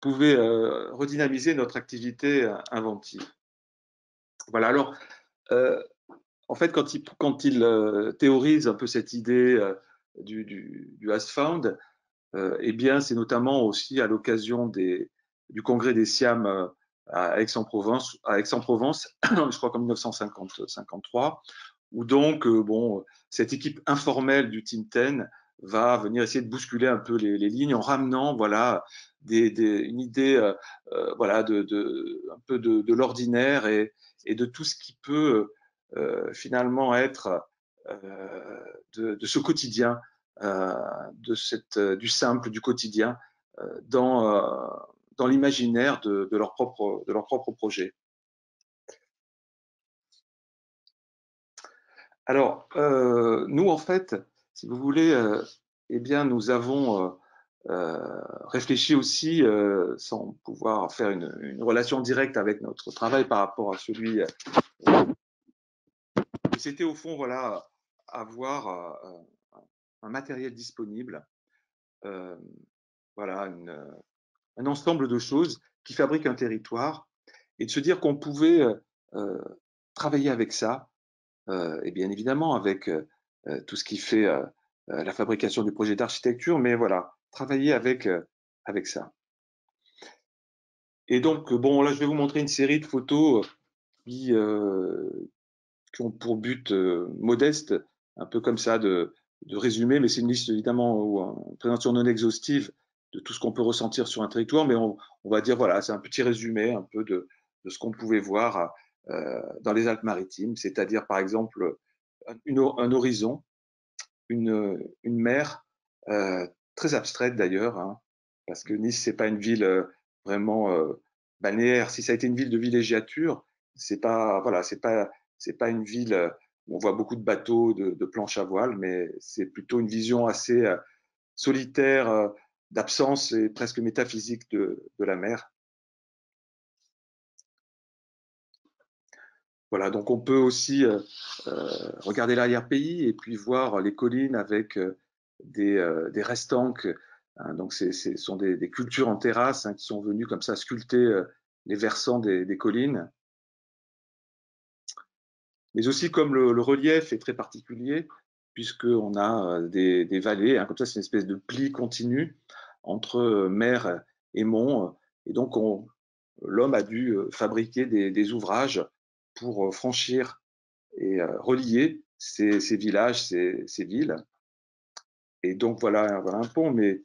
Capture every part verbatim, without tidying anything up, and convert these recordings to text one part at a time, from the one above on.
pouvait euh, redynamiser notre activité euh, inventive. Voilà, alors, euh, en fait, quand il, quand il euh, théorise un peu cette idée euh, du, du, du has found, euh, eh bien, c'est notamment aussi à l'occasion des, du congrès des SIAM euh, à Aix-en-Provence, à Aix-en-Provence, je crois qu'en mille neuf cent cinquante-trois, où donc, euh, bon, cette équipe informelle du Team dix va venir essayer de bousculer un peu les, les lignes en ramenant, voilà, des, des, une idée, euh, euh, voilà, de, de, un peu de, de l'ordinaire et, et de tout ce qui peut euh, finalement être euh, de, de ce quotidien, euh, de cette, du simple, du quotidien, euh, dans, euh, dans l'imaginaire de, de, leur propre, de leur propre projet. Alors, euh, nous, en fait, si vous voulez, euh, eh bien, nous avons euh, euh, réfléchi aussi, euh, sans pouvoir faire une, une relation directe avec notre travail par rapport à celui. Euh, C'était au fond, voilà, avoir euh, un matériel disponible, euh, voilà, une, un ensemble de choses qui fabriquent un territoire, et de se dire qu'on pouvait euh, travailler avec ça, euh, et bien évidemment avec euh, tout ce qui fait euh, la fabrication du projet d'architecture, mais voilà, travailler avec, euh, avec ça. Et donc, bon, là, je vais vous montrer une série de photos qui, euh, qui ont pour but euh, modeste, un peu comme ça, de, de résumer, mais c'est une liste évidemment ou une présentation non exhaustive de tout ce qu'on peut ressentir sur un territoire, mais on, on va dire, voilà, c'est un petit résumé un peu de, de ce qu'on pouvait voir euh, dans les Alpes-Maritimes, c'est-à-dire par exemple une, un horizon, une, une mer euh, très abstraite d'ailleurs, hein, parce que Nice, c'est pas une ville euh, vraiment euh, balnéaire. Si ça a été une ville de villégiature, c'est pas, voilà, c'est pas, c'est pas une ville euh, où on voit beaucoup de bateaux, de, de planches à voile, mais c'est plutôt une vision assez euh, solitaire, euh, d'absence et presque métaphysique de, de la mer. Voilà, donc on peut aussi euh, euh, regarder l'arrière-pays et puis voir les collines avec euh, des, euh, des restanques. Hein, donc ce sont des, des, cultures en terrasse hein, qui sont venues comme ça sculpter euh, les versants des, des collines. Mais aussi comme le, le relief est très particulier, puisqu'on a euh, des, des vallées, hein, comme ça c'est une espèce de pli continu entre euh, mer et mont. Et donc l'homme a dû euh, fabriquer des, des ouvrages pour euh, franchir et euh, relier ces, ces villages, ces, ces villes. Et donc voilà, voilà un pont, mais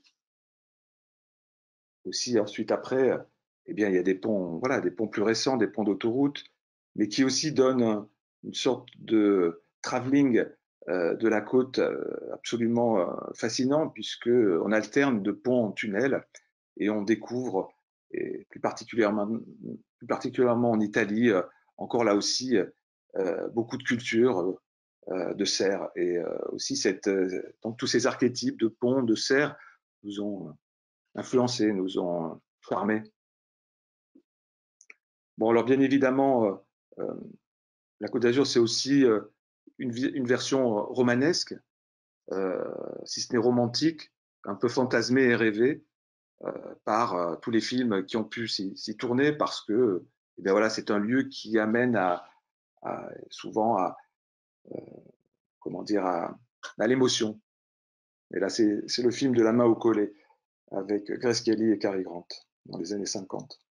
aussi ensuite après, eh bien il y a des ponts, voilà, des ponts plus récents, des ponts d'autoroute, mais qui aussi donnent une sorte de travelling euh, de la côte euh, absolument euh, fascinant, puisque on alterne de pont en tunnel et on découvre, et plus particulièrement, plus particulièrement en Italie, euh, encore là aussi euh, beaucoup de cultures euh, de serre et euh, aussi cette, euh, donc tous ces archétypes de ponts, de serre nous ont influencés, nous ont charmés. Bon, alors bien évidemment, euh, euh, la Côte d'Azur, c'est aussi euh, une, une, version romanesque, euh, si ce n'est romantique, un peu fantasmée et rêvée euh, par euh, tous les films qui ont pu s'y tourner, parce que eh bien voilà, c'est un lieu qui amène à, à souvent à, euh, comment dire, à, à l'émotion. Et là, c'est le film de La main au collet avec Grace Kelly et Cary Grant dans les années cinquante.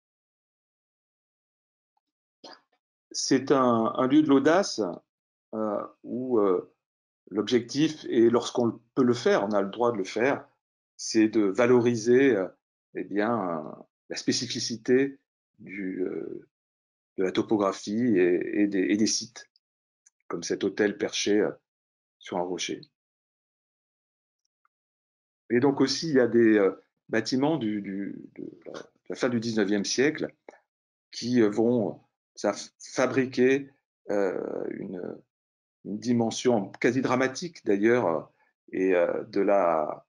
C'est un, un, lieu de l'audace euh, où euh, l'objectif, et lorsqu'on peut le faire, on a le droit de le faire, c'est de valoriser euh, eh bien, euh, la spécificité du, euh, de la topographie et, et, des, et, des, sites, comme cet hôtel perché euh, sur un rocher. Et donc aussi, il y a des euh, bâtiments du, du, de, la, de la fin du dix-neuvième siècle qui vont ça, fabriquer euh, une, une, dimension quasi dramatique d'ailleurs et euh, de la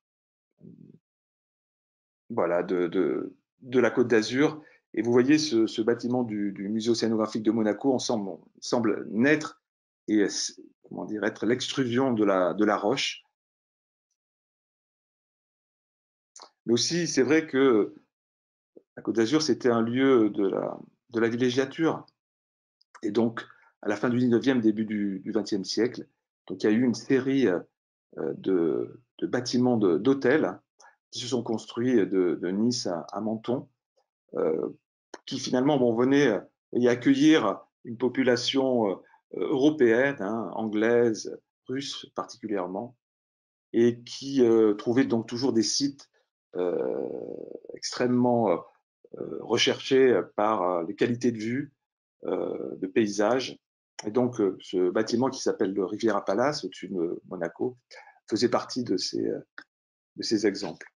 voilà de, de, de la Côte d'Azur. Et vous voyez ce, ce bâtiment du, du musée océanographique de Monaco ensemble semble naître et comment dire être l'extrusion de la, de la roche. Mais aussi, c'est vrai que la Côte d'Azur, c'était un lieu de la, de la villégiature. Et donc, à la fin du dix-neuvième, début du, du vingtième siècle, donc il y a eu une série euh, de, de bâtiments d'hôtels qui se sont construits de, de Nice à, à Menton, euh, qui finalement bon, venaient y accueillir une population euh, européenne, hein, anglaise, russe particulièrement, et qui euh, trouvaient donc toujours des sites euh, extrêmement euh, recherchés par euh, les qualités de vue, euh, de paysage. Et donc, euh, ce bâtiment qui s'appelle le Riviera Palace, au-dessus de Monaco, faisait partie de ces, de ces exemples.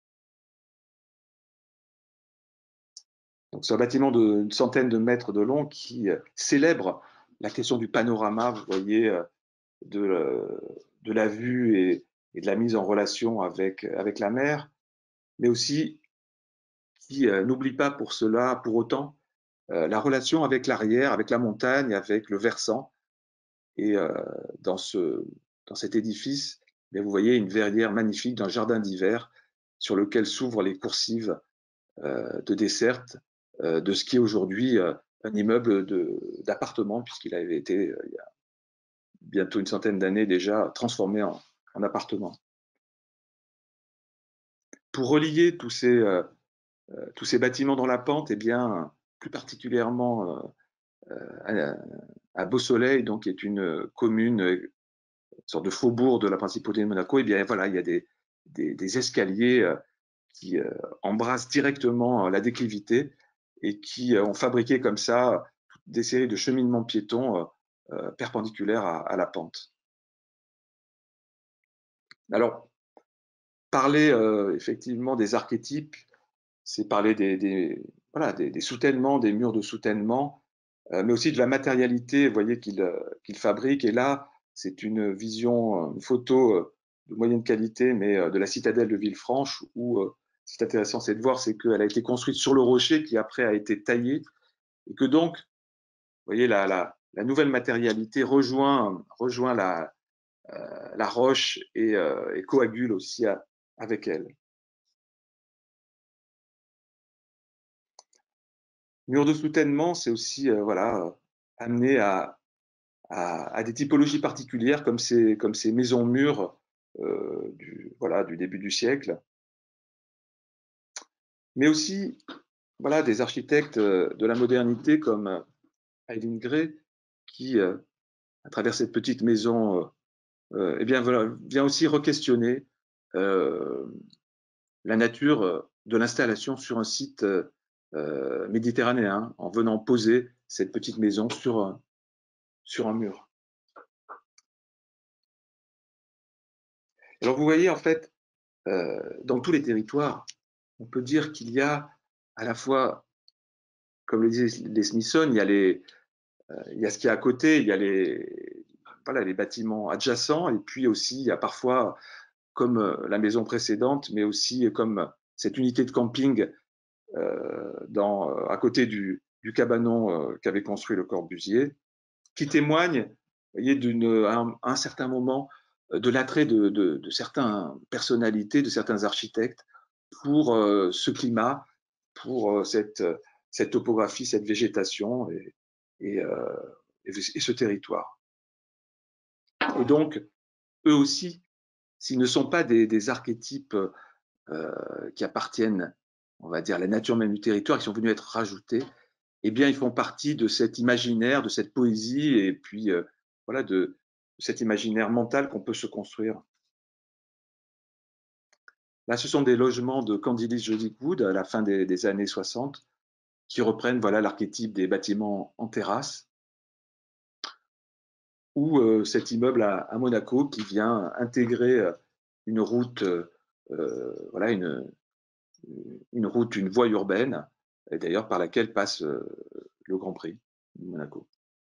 Donc, c'est un bâtiment d'une centaine de mètres de long qui euh, célèbre la question du panorama, vous voyez, euh, de, euh, de la vue et, et, de la mise en relation avec, avec la mer, mais aussi qui euh, n'oublie pas pour cela, pour autant, euh, la relation avec l'arrière, avec la montagne, avec le versant. Et euh, dans, ce, dans cet édifice, bien, vous voyez une verrière magnifique d'un jardin d'hiver sur lequel s'ouvrent les coursives euh, de desserte euh, de ce qui est aujourd'hui euh, un immeuble d'appartement, puisqu'il avait été, euh, il y a bientôt une centaine d'années déjà, transformé en, en appartement. Pour relier tous ces, euh, tous ces bâtiments dans la pente, et eh bien, plus particulièrement euh, à, à Beausoleil, donc, qui est une commune, une sorte de faubourg de la principauté de Monaco, et eh bien voilà, il y a des, des, des escaliers euh, qui euh, embrassent directement la déclivité et qui euh, ont fabriqué comme ça des séries de cheminements piétons euh, euh, perpendiculaires à, à la pente. Alors, parler euh, effectivement des archétypes, c'est parler des, des, voilà, des, des soutènements, des murs de soutènement, euh, mais aussi de la matérialité, vous voyez, qu'il euh, qu'il fabrique. Et là, c'est une vision, une photo euh, de moyenne qualité, mais euh, de la citadelle de Villefranche, où euh, ce qui est intéressant, c'est de voir, c'est qu'elle a été construite sur le rocher qui après a été taillé, et que donc, vous voyez, la, la, la nouvelle matérialité rejoint, rejoint la, euh, la roche et, euh, et coagule aussi à, avec elle. Mur de soutènement, c'est aussi euh, voilà, amené à, à, à, des typologies particulières comme ces, comme ces maisons mûres euh, du, voilà, du début du siècle, mais aussi voilà, des architectes de la modernité comme Eileen Gray qui, euh, à travers cette petite maison, euh, eh bien, voilà, vient aussi re-questionner euh, la nature de l'installation sur un site euh, méditerranéen en venant poser cette petite maison sur, sur un mur. Alors vous voyez, en fait, euh, dans tous les territoires, on peut dire qu'il y a à la fois, comme le disaient les Smithson, il y a, les, euh, il y a ce qu'il y a à côté, il y a les, voilà, les bâtiments adjacents, et puis aussi, il y a parfois, comme euh, la maison précédente, mais aussi comme cette unité de camping euh, dans, euh, à côté du, du cabanon euh, qu'avait construit Le Corbusier, qui témoigne, vous voyez, d'une, à un, un certain moment, de l'attrait de, de, de certaines personnalités, de certains architectes pour euh, ce climat, pour euh, cette, cette topographie, cette végétation et, et, euh, et, et ce territoire. Et donc, eux aussi, s'ils ne sont pas des, des archétypes euh, qui appartiennent, on va dire, à la nature même du territoire, qui sont venus être rajoutés, eh bien, ils font partie de cet imaginaire, de cette poésie, et puis, euh, voilà, de, de cet imaginaire mental qu'on peut se construire. Là, ce sont des logements de Candilis Joseph-Wood à la fin des, des années soixante, qui reprennent, voilà, l'archétype des bâtiments en terrasse, ou euh, cet immeuble à, à Monaco qui vient intégrer euh, une route, euh, voilà, une, une route, une voie urbaine, et d'ailleurs par laquelle passe euh, le Grand Prix de Monaco.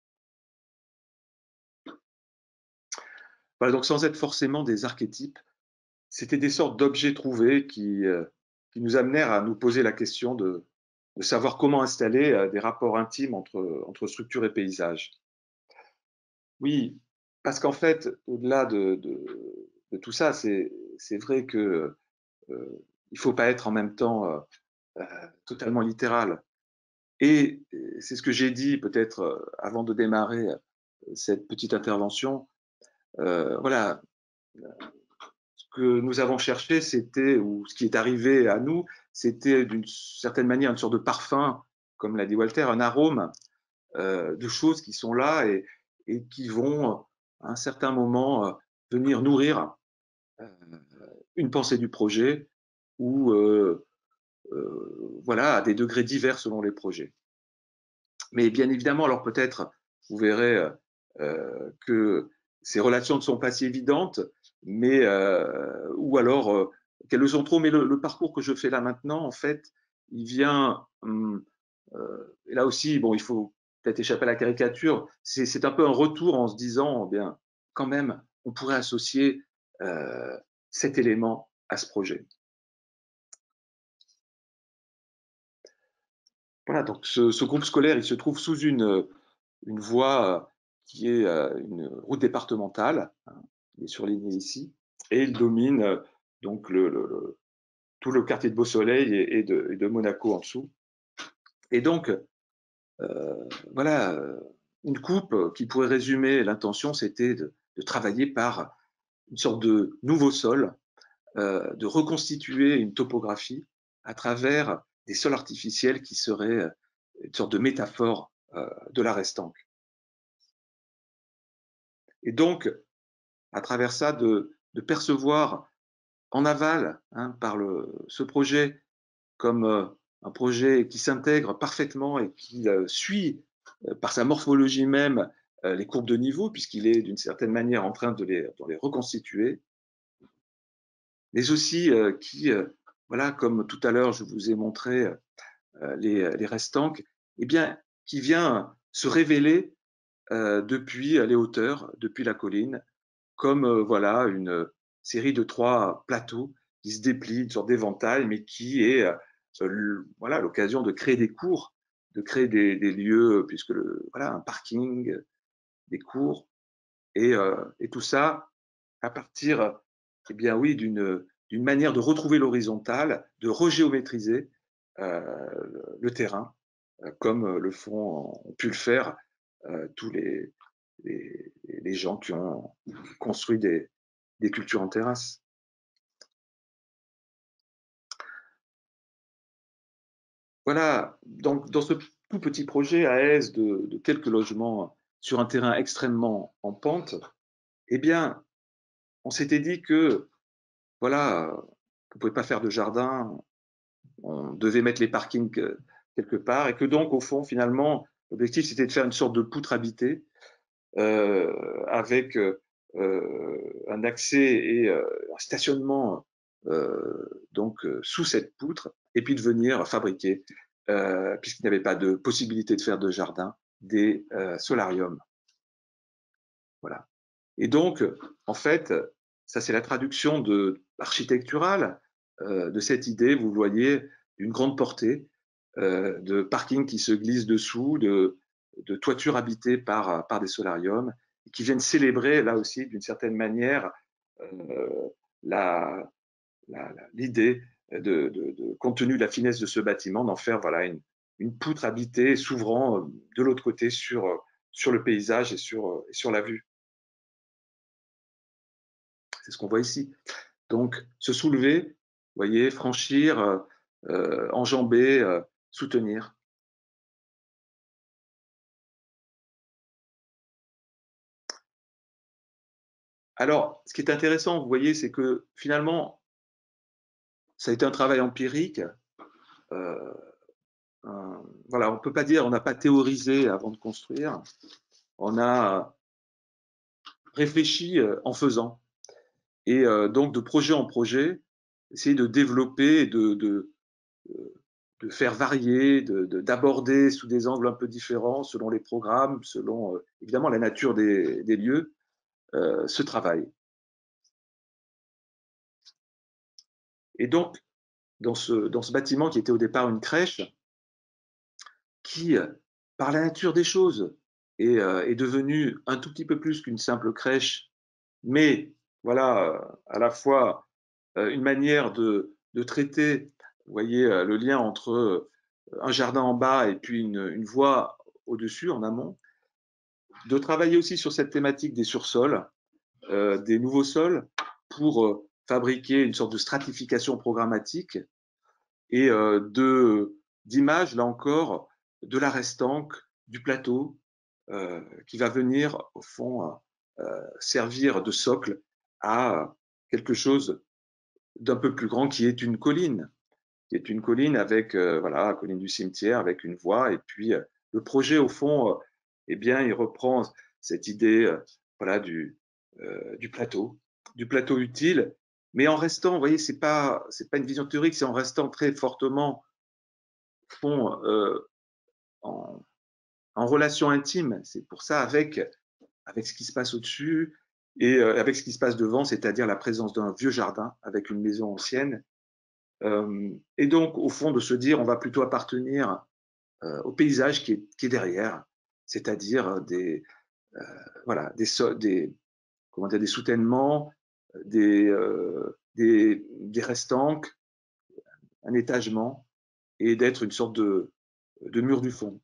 Voilà, donc sans être forcément des archétypes, c'était des sortes d'objets trouvés qui, euh, qui nous amenèrent à nous poser la question de, de savoir comment installer euh, des rapports intimes entre, entre structure et paysage. Oui, parce qu'en fait, au-delà de, de, de, tout ça, c'est vrai que euh, il ne faut pas être en même temps euh, heu, totalement littérale. Et c'est ce que j'ai dit peut-être, heu, avant de démarrer, heu, cette petite intervention. Heu, voilà, ce que nous avons cherché, c'était ou ce qui est arrivé à nous, c'était d'une certaine manière une sorte de parfum, comme l'a dit Walter, un arôme, heu, de choses qui sont là et et qui vont, à un certain moment, heu, venir nourrir, heu, une pensée du projet ou, heu heu, voilà, à des degrés divers selon les projets. Mais bien évidemment, alors peut-être, vous verrez, heu heu, que ces relations ne sont pas si évidentes, mais heu, ou alors, heu, qu'elles le sont trop. Mais le le parcours que je fais là maintenant, en fait, il vient, mmh, heu, et là aussi, bon, il faut peut-être échapper à la caricature, c'est c'est un peu un retour en se disant: eh «Bien, quand même, on pourrait associer, heu, cet élément à ce projet». Voilà, donc ce ce groupe scolaire, il se trouve sous une, heu, une voie, heu, qui est, heu, une route départementale, hein, qui est surlignée ici et il domine, heu, donc le le le tout le quartier de Beau-Soleil et et de et de Monaco en dessous et donc heu, voilà, heu, une coupe, heu, qui pourrait résumer l'intention, c'était de de travailler par une sorte de nouveau sol, heu, de reconstituer une topographie à travers des sols artificiels qui seraient, heu, une sorte de métaphore, heu, de la Restanque et donc à travers ça de de percevoir en aval, hein, par le ce projet comme, heu, un projet qui s'intègre parfaitement et qui, heu, suit, heu, par sa morphologie même, heu, les courbes de niveau puisqu'il est d'une certaine manière en train de les de les reconstituer. Mais aussi, heu, qui, heu, voilà, comme tout à l'heure je vous ai montré, heu, les, les restanques, eh bien, qui vient se révéler, heu, depuis, les hauteurs, depuis la colline, comme, heu, voilà, une, série de trois plateaux qui se déplient, une sorte d'éventail, mais qui est, heu, l voilà, l'occasion de créer des cours, de créer des des lieux, puisque le voilà, un parking, des cours et heu et tout ça à partir, eh bien oui, d'une, d'une manière de retrouver l'horizontale, de regéométriser, heu, le terrain, heu, comme, le font ont pu le faire, heu, tous les les les gens qui ont construit des des cultures en terrasse. Voilà, donc dans ce tout petit projet à Aise de de quelques logements sur un terrain extrêmement en pente, eh bien, on s'était dit que, voilà, heu, on pouvait pas faire de jardin, on devait mettre les parkings, heu, quelque part et que donc au fond, finalement, l'objectif, c'était de faire une sorte de poutre habitée, heu, avec, heu heu, un accès et heu, un stationnement, heu, donc heu, sous cette poutre et puis de venir fabriquer, heu, puisqu'il n'y avait pas de possibilité de faire de jardin, des, heu, solariums. Voilà et donc en fait, ça c'est la traduction de architecturale, heu, de cette idée, vous voyez, d'une grande portée, heu, de parking qui se glisse dessous, de de toitures habitées par, par des solariums, qui viennent célébrer là aussi d'une certaine manière, heu, la la la l'idée de de de compte tenu de la finesse de ce bâtiment, d'en faire voilà une une poutre habitée s'ouvrant, heu, de l'autre côté sur, heu, sur le paysage et sur, heu, et sur la vue. C'est ce qu'on voit ici. Donc se soulever, vous voyez, franchir, heu heu, enjamber, heu, soutenir. Alors, ce qui est intéressant, vous voyez, c'est que finalement, ça a été un travail empirique. Heu, un voilà, on ne peut pas dire on n'a pas théorisé avant de construire. On a réfléchi, heu, en faisant et heu, donc de projet en projet, essayer de développer et de de, heu, de faire varier, de de d'aborder sous des angles un peu différents selon les programmes, selon, heu, évidemment la nature des des lieux, heu, ce travail. Et donc dans ce dans ce bâtiment qui était au départ une crèche, qui, heu, par la nature des choses est, heu, est devenu un tout petit peu plus qu'une simple crèche, mais voilà, heu, à la fois, heu, une manière de de traiter, vous voyez euh, le lien entre euh, un jardin en bas et puis une, une voie au-dessus, en amont. De travailler aussi sur cette thématique des sursols, euh, des nouveaux sols, pour euh, fabriquer une sorte de stratification programmatique et euh, de d'images, là encore, de la restanque, du plateau, euh, qui va venir, au fond, euh, servir de socle à quelque chose d'un peu plus grand, qui est une colline, qui est une colline avec, euh, voilà, la colline du cimetière, avec une voie, et puis euh, le projet, au fond, euh, eh bien, il reprend cette idée, euh, voilà, du, euh, du plateau, du plateau utile, mais en restant, vous voyez, c'est pas, c'est pas une vision théorique, c'est en restant très fortement, au fond, euh, en, en relation intime. C'est pour ça, avec, avec ce qui se passe au-dessus et euh, avec ce qui se passe devant, c'est-à-dire la présence d'un vieux jardin avec une maison ancienne. Euh, et donc, au fond, de se dire, on va plutôt appartenir euh, au paysage qui est, qui est derrière, c'est-à-dire des, euh, voilà, des, so des, comment dire, des soutènements, des, euh, des, des restanques, un étagement, et d'être une sorte de, de mur du fond.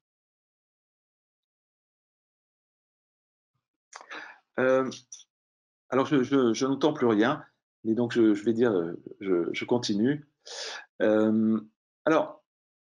Euh, alors, je, je, je n'entends plus rien, et donc je, je vais dire, je, je continue. Euh, alors,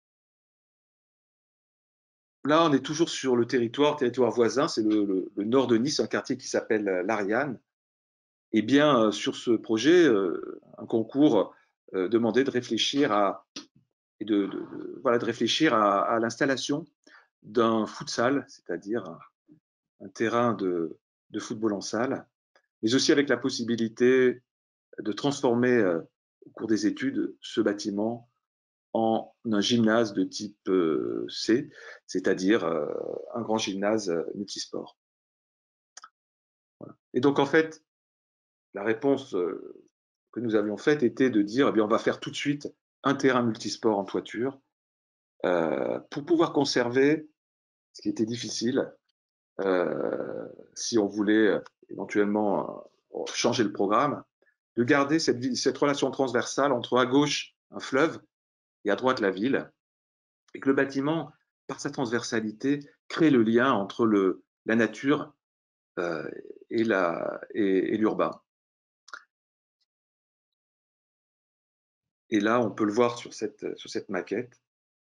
là, on est toujours sur le territoire, territoire voisin, c'est le, le, le nord de Nice, un quartier qui s'appelle l'Ariane. Eh bien, euh, sur ce projet, euh, un concours euh, demandait de réfléchir à, et de, de, de, voilà, de réfléchir à, à l'installation d'un futsal, c'est-à-dire un, un terrain de, de football en salle, mais aussi avec la possibilité de transformer euh, au cours des études ce bâtiment en un gymnase de type euh, C, c'est-à-dire euh, un grand gymnase euh, multisport. Voilà. Et donc en fait, la réponse euh, que nous avions faite était de dire, eh bien, on va faire tout de suite un terrain multisport en toiture euh, pour pouvoir conserver, ce qui était difficile, euh, si on voulait euh, éventuellement euh, changer le programme, de garder cette, cette relation transversale entre à gauche un fleuve et à droite la ville, et que le bâtiment, par sa transversalité, crée le lien entre le, la nature euh, et l'urbain. Et là, on peut le voir sur cette, sur cette maquette.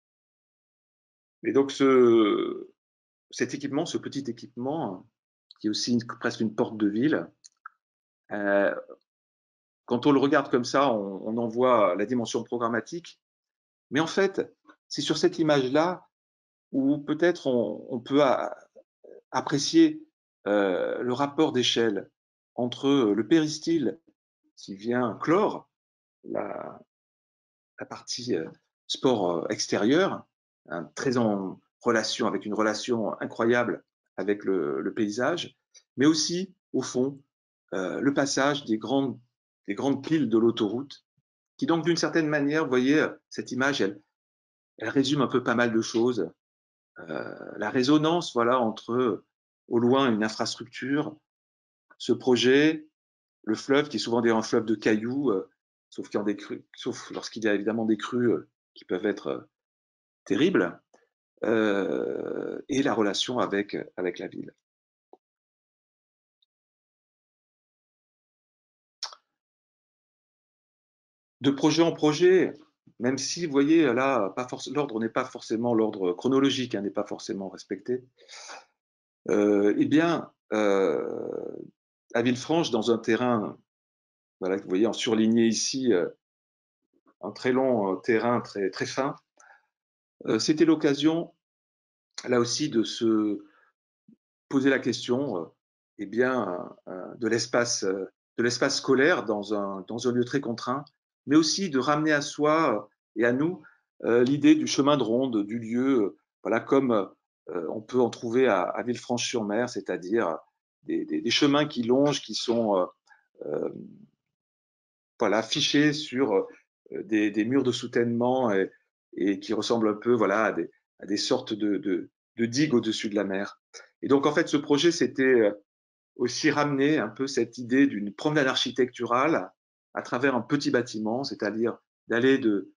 Et donc, ce, cet équipement, ce petit équipement, qui est aussi une, presque une porte de ville, euh, quand on le regarde comme ça, on, on en voit la dimension programmatique. Mais en fait, c'est sur cette image-là où peut-être on, on peut a, apprécier euh, le rapport d'échelle entre le péristyle qui vient clore la, la partie euh, sport euh, extérieur, hein, très en relation, avec une relation incroyable avec le, le paysage, mais aussi, au fond, euh, le passage des grandes, des grandes piles de l'autoroute, qui donc, d'une certaine manière, vous voyez, cette image, elle, elle résume un peu pas mal de choses. Euh, la résonance, voilà, entre, au loin, une infrastructure, ce projet, le fleuve, qui est souvent un fleuve de cailloux, euh, sauf, qu'il y a des crues, sauf lorsqu'il y a évidemment des crues euh, qui peuvent être euh, terribles, euh, et la relation avec, avec la ville. De projet en projet, même si, vous voyez, là, l'ordre n'est pas forcément l'ordre chronologique, hein, n'est pas forcément respecté, euh, eh bien, euh, à Villefranche, dans un terrain, voilà, que vous voyez en surligné ici, euh, un très long euh, terrain très, très fin, euh, c'était l'occasion, là aussi, de se poser la question euh, eh bien, euh, de l'espace euh, de l'espace scolaire dans un, dans un lieu très contraint, mais aussi de ramener à soi euh, et à nous euh, l'idée du chemin de ronde, du lieu, euh, voilà, comme euh, on peut en trouver à, à Villefranche-sur-Mer, c'est-à-dire des, des, des, chemins qui longent, qui sont euh, euh, voilà, fichés sur euh, des, des, murs de soutènement et, et, qui ressemblent un peu voilà, à, des, à des sortes de, de, de digues au-dessus de la mer. Et donc, en fait, ce projet, c'était aussi ramener un peu cette idée d'une promenade architecturale à travers un petit bâtiment, c'est-à-dire d'aller de,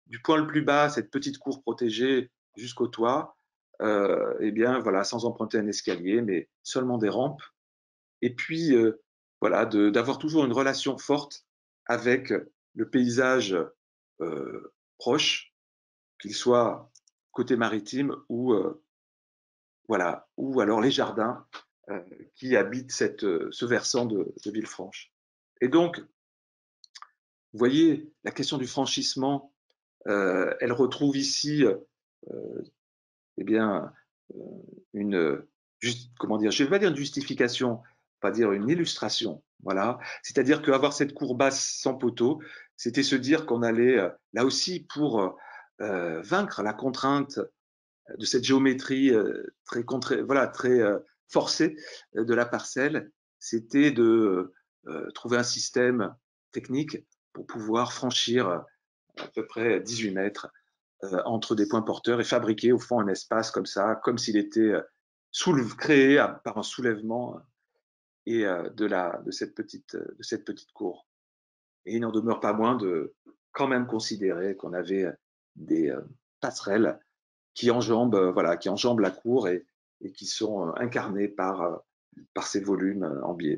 du point le plus bas, cette petite cour protégée, jusqu'au toit, heu, et bien, voilà, sans emprunter un escalier, mais seulement des rampes. Et puis, heu, voilà, de d'avoir toujours une relation forte avec le paysage, heu, proche, qu'il soit côté maritime ou, heu, voilà, ou alors les jardins, heu, qui habitent cette, heu, ce versant de de Villefranche. Et donc, vous voyez, la question du franchissement, heu, elle retrouve ici, heu, eh bien, heu, une, heu, jus comment dire? Je vais pas dire une justification, pas dire une illustration, voilà. C'est-à-dire qu'avoir cette cour basse sans poteau, c'était se dire qu'on allait, heu, là aussi pour, heu heu, vaincre la contrainte de cette géométrie, heu, très contré voilà, très, heu, forcée, heu, de la parcelle, c'était de, heu trouver un système technique pour pouvoir franchir, heu, à peu près dix-huit mètres, heu, entre des points porteurs et fabriquer au fond un espace comme ça, comme s'il était, heu, soulev créé à par un soulèvement, et heu, de la de cette petite, de cette petite cour. Et il n'en demeure pas moins de quand même considérer qu'on avait, des, heu, passerelles qui enjambent, heu, voilà, qui enjambent la cour et et qui sont, heu, incarnées par, heu, par ces volumes, heu, en biais.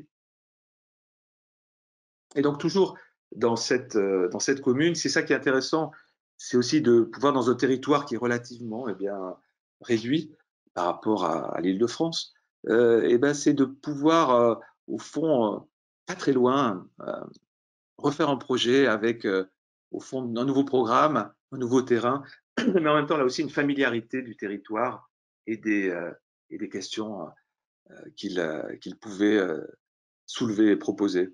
Et donc toujours dans cette, heu, dans cette commune, c'est ça qui est intéressant, c'est aussi de pouvoir dans un territoire qui est relativement, eh bien, réduit par rapport à à l'Île-de-France, heu, et ben, c'est de pouvoir, heu, au fond, heu, pas très loin, heu, refaire un projet avec, heu, au fond, un nouveau programme, un nouveau terrain, mais en même temps, là aussi, une familiarité du territoire et des, heu, et des questions, heu, qu'il, heu, qu'il pouvait, heu, soulever et proposer.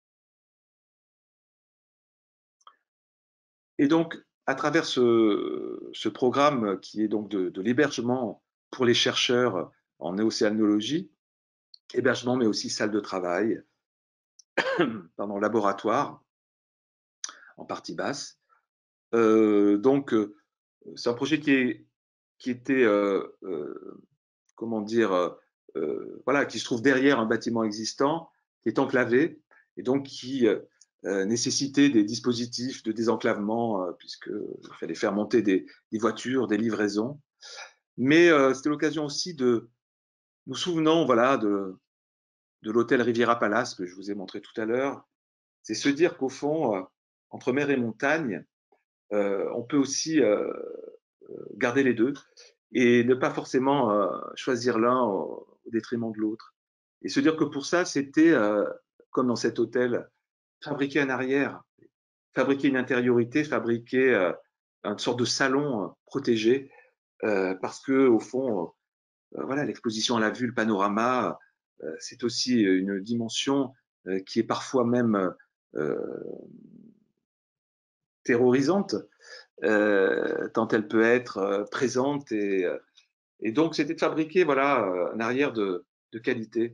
Et donc, à travers ce ce programme qui est donc de de l'hébergement pour les chercheurs en océanologie, hébergement, mais aussi salle de travail, pardon, laboratoire, en partie basse. Heu, donc, heu, c'est un projet qui est qui était, heu heu, comment dire? Heu heu, voilà, qui se trouve derrière un bâtiment existant, qui est enclavé et donc qui, heu heu, nécessitait des dispositifs de désenclavement, heu, puisqu'il fallait faire monter des des voitures, des livraisons. Mais, heu, c'était l'occasion aussi de nous souvenons, voilà, de de l'hôtel Riviera Palace que je vous ai montré tout à l'heure. C'est se dire qu'au fond, heu, entre mer et montagne, heu, on peut aussi, heu garder les deux et ne pas forcément, heu, choisir l'un au au détriment de l'autre. Et se dire que pour ça, c'était, heu, comme dans cet hôtel, fabriquer un arrière, fabriquer une intériorité, fabriquer, heu, une sorte de salon, heu, protégé, heu, parce qu'au fond, heu, voilà, l'exposition à la vue, le panorama, heu, c'est aussi une dimension, heu, qui est parfois même, heu, terrorisante, heu, tant elle peut être, heu, présente et heu et donc c'était de fabriquer, voilà, heu, un arrière de de qualité.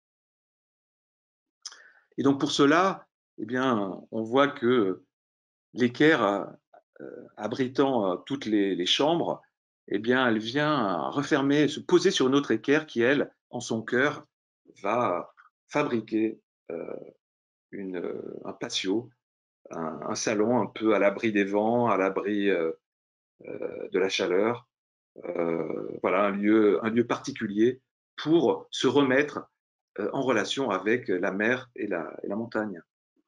Et donc pour cela, eh bien, on voit que l'équerre, heu heu, abritant, heu, toutes les les chambres, eh bien, elle vient refermer, se poser sur une autre équerre qui, elle, en son cœur, va fabriquer, heu, une, heu, un patio, un un salon un peu à l'abri des vents, à l'abri, heu heu, de la chaleur. Heu, voilà, un lieu un lieu particulier pour se remettre, heu, en relation avec la mer et la et la montagne.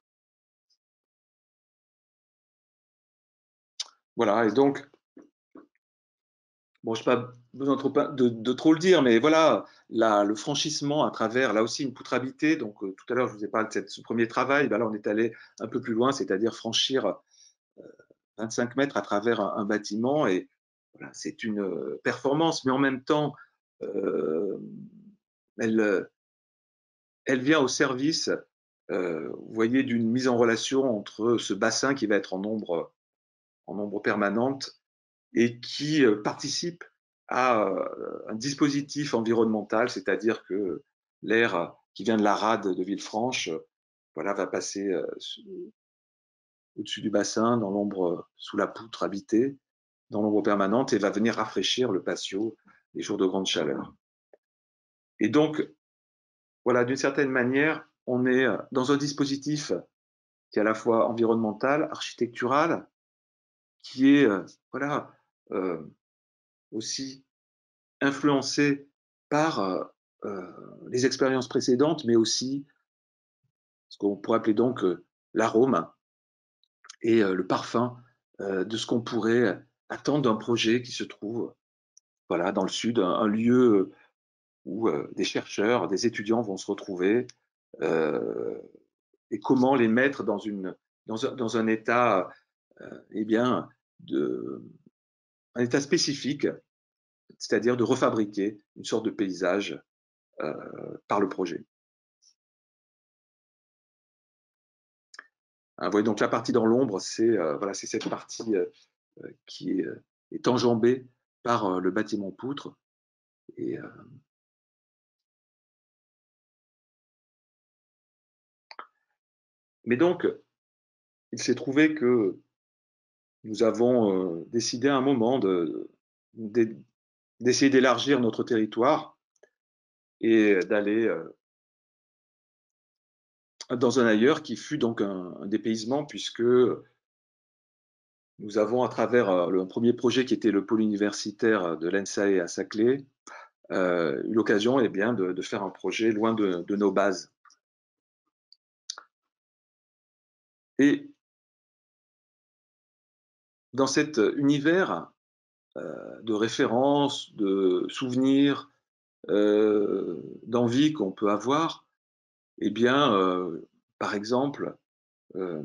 Voilà. Et donc, bon, j'ai pas besoin de trop de de trop le dire, mais voilà, la le franchissement à travers, là aussi, une poutre habitée, donc, heu, tout à l'heure, je vous ai parlé de cette ce premier travail, bah, là, on est allé un peu plus loin, c'est-à-dire franchir, heu, vingt-cinq mètres à travers un un bâtiment. Et voilà, c'est une, heu, performance, mais en même temps, hem, elle, heu, elle vient au service, heu, vous voyez, d'une mise en relation entre ce bassin qui va être en ombre, en ombre permanente et qui, heu, participe à, heu, un dispositif environnemental. C'est-à-dire que l'air qui vient de la rade de Villefranche, heu, voilà, va passer, heu, sous au-dessus du bassin, dans l'ombre, sous la poutre habitée, dans l'ombre permanente, et va venir rafraîchir le patio les jours de grande chaleur. Et donc, voilà, d'une certaine manière, on est, heu, dans un dispositif qui est à la fois environnemental, architectural, qui est euh, voilà, euh, aussi influencé par euh, euh, les expériences précédentes, mais aussi ce qu'on pourrait appeler donc euh, l'arôme et euh, le parfum euh, de ce qu'on pourrait attendre d'un projet qui se trouve voilà, dans le sud, un, un lieu où euh, des chercheurs, des étudiants vont se retrouver euh, et comment les mettre dans, une, dans, un, dans un état, euh, eh bien, de, un état spécifique, c'est-à-dire de refabriquer une sorte de paysage euh, par le projet. Hein, vous voyez, donc la partie dans l'ombre, c'est euh, voilà, c'est cette partie euh, qui est, euh, est enjambée par euh, le bâtiment poutre. Et, euh, mais donc, il s'est trouvé que nous avons euh, décidé à un moment de, de, d'essayer d'élargir notre territoire et d'aller euh, dans un ailleurs qui fut donc un, un dépaysement, puisque nous avons, à travers euh, le premier projet qui était le pôle universitaire de l'E N S A E à Saclay, euh, eu l'occasion eh bien, de, de faire un projet loin de, de nos bases. Et dans cet univers euh, de références, de souvenirs, euh, d'envie qu'on peut avoir, eh bien, euh, par exemple, euh,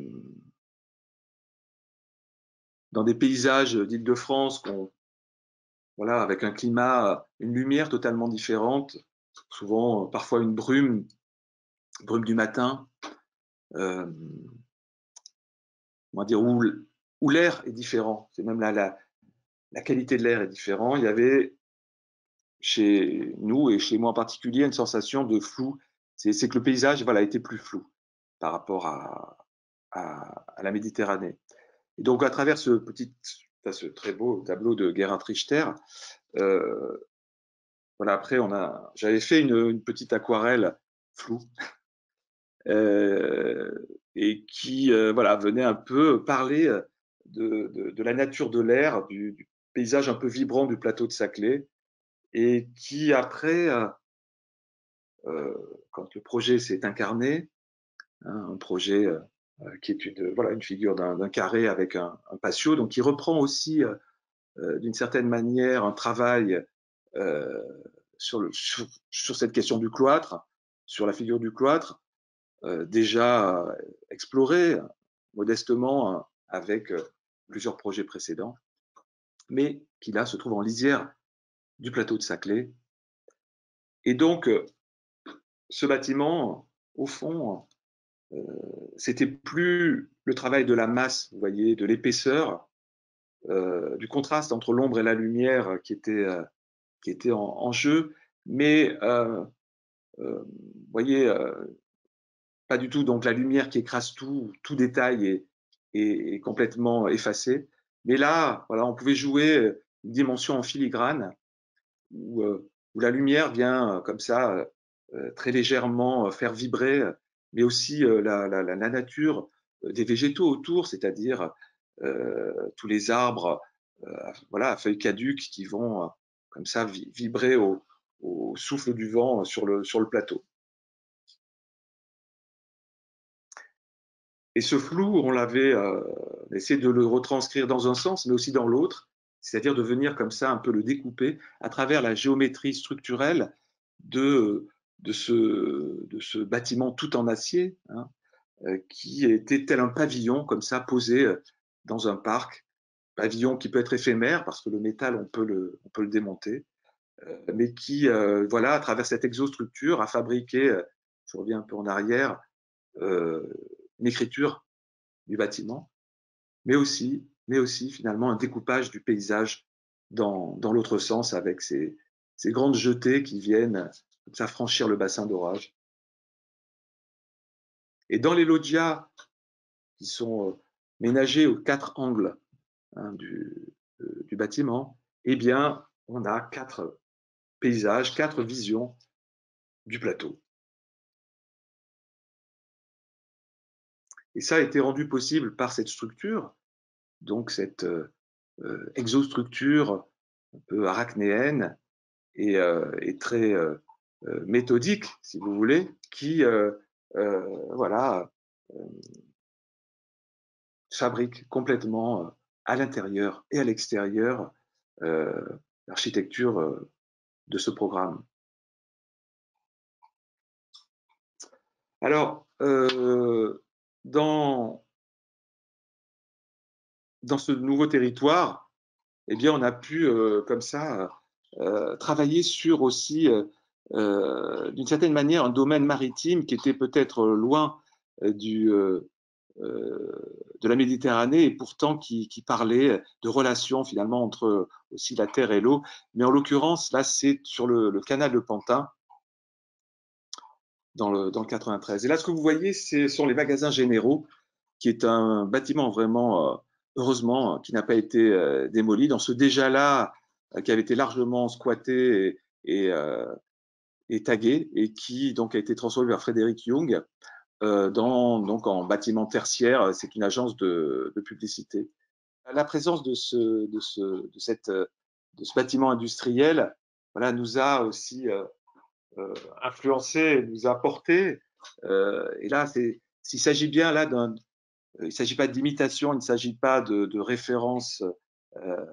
dans des paysages d'Île-de-France, voilà, avec un climat, une lumière totalement différente, souvent, parfois une brume, brume du matin, euh, on va dire où, où l'air est différent. C'est même la, la, la qualité de l'air est différente. Il y avait chez nous et chez moi en particulier une sensation de flou. C'est que le paysage, voilà, était plus flou par rapport à, à, à la Méditerranée. Et donc, à travers ce petit, ce très beau tableau de Gerhard Richter, euh, voilà, après, on a, j'avais fait une, une petite aquarelle floue euh, et qui, euh, voilà, venait un peu parler de, de, de la nature de l'air, du, du, paysage un peu vibrant du plateau de Saclay, et qui après, euh, euh, quand le projet s'est incarné, hein, un projet euh, qui est une, voilà, une figure d'un carré avec un, un patio, donc qui reprend aussi euh, d'une certaine manière un travail euh, sur, le, sur, sur cette question du cloître, sur la figure du cloître, euh, déjà euh, explorée modestement euh, avec euh, plusieurs projets précédents, mais qui là se trouve en lisière du plateau de Saclay. Et donc, euh, ce bâtiment, au fond, euh, c'était plus le travail de la masse, vous voyez, de l'épaisseur, euh, du contraste entre l'ombre et la lumière qui était, euh, qui était en, en jeu, mais euh, euh, vous voyez, euh, pas du tout donc la lumière qui écrase tout, tout détail est, est, est complètement effacé. Mais là, voilà, on pouvait jouer une dimension en filigrane où, euh, où la lumière vient euh, comme ça euh, très légèrement faire vibrer, mais aussi euh, la, la, la, nature des végétaux autour, c'est-à-dire euh, tous les arbres, euh, voilà, à feuilles caduques qui vont euh, comme ça vi vibrer au, au souffle du vent sur le, sur le plateau. Et ce flou, on l'avait euh, essayé de le retranscrire dans un sens, mais aussi dans l'autre, c'est-à-dire de venir comme ça un peu le découper à travers la géométrie structurelle de, de, ce, de ce bâtiment tout en acier, hein, euh, qui était tel un pavillon comme ça posé dans un parc, pavillon qui peut être éphémère parce que le métal, on peut le, on peut le démonter, euh, mais qui, euh, voilà, à travers cette exostructure, a fabriqué, euh, je reviens un peu en arrière, euh, une écriture du bâtiment, mais aussi, mais aussi finalement un découpage du paysage dans, dans l'autre sens avec ces, ces grandes jetées qui viennent comme ça franchir le bassin d'orage. Et dans les loggias qui sont euh, ménagés aux quatre angles hein, du, euh, du bâtiment, eh bien, on a quatre paysages, quatre visions du plateau. Et ça a été rendu possible par cette structure donc cette euh, euh, exostructure un peu arachnéenne et, euh, et très euh, euh, méthodique, si vous voulez, qui euh, euh, voilà, euh, fabrique complètement euh, à l'intérieur et à l'extérieur euh, l'architecture euh, de ce programme. Alors, euh, dans, dans ce nouveau territoire, eh bien, on a pu, euh, comme ça, euh, travailler sur aussi, euh, euh, d'une certaine manière, un domaine maritime qui était peut-être loin euh, du, euh, euh, de la Méditerranée et pourtant qui, qui parlait de relations finalement entre aussi la terre et l'eau. Mais en l'occurrence, là, c'est sur le, le canal de Pantin, dans le, dans le quatre-vingt-treize. Et là, ce que vous voyez, ce sont les magasins généraux, qui est un bâtiment vraiment, euh, heureusement, qui n'a pas été euh, démoli. Dans ce déjà-là, euh, qui avait été largement squatté et, et, euh, et tagué, et qui donc a été transformé par Frédéric Young euh, dans, donc en bâtiment tertiaire. C'est une agence de, de publicité. La présence de ce, de ce, de cette, de ce bâtiment industriel, voilà, nous a aussi euh, euh, influencé, nous a apporté. Euh, et là, c'est, s'il s'agit bien là d'un, il ne s'agit pas d'imitation, il ne s'agit pas de, de références euh,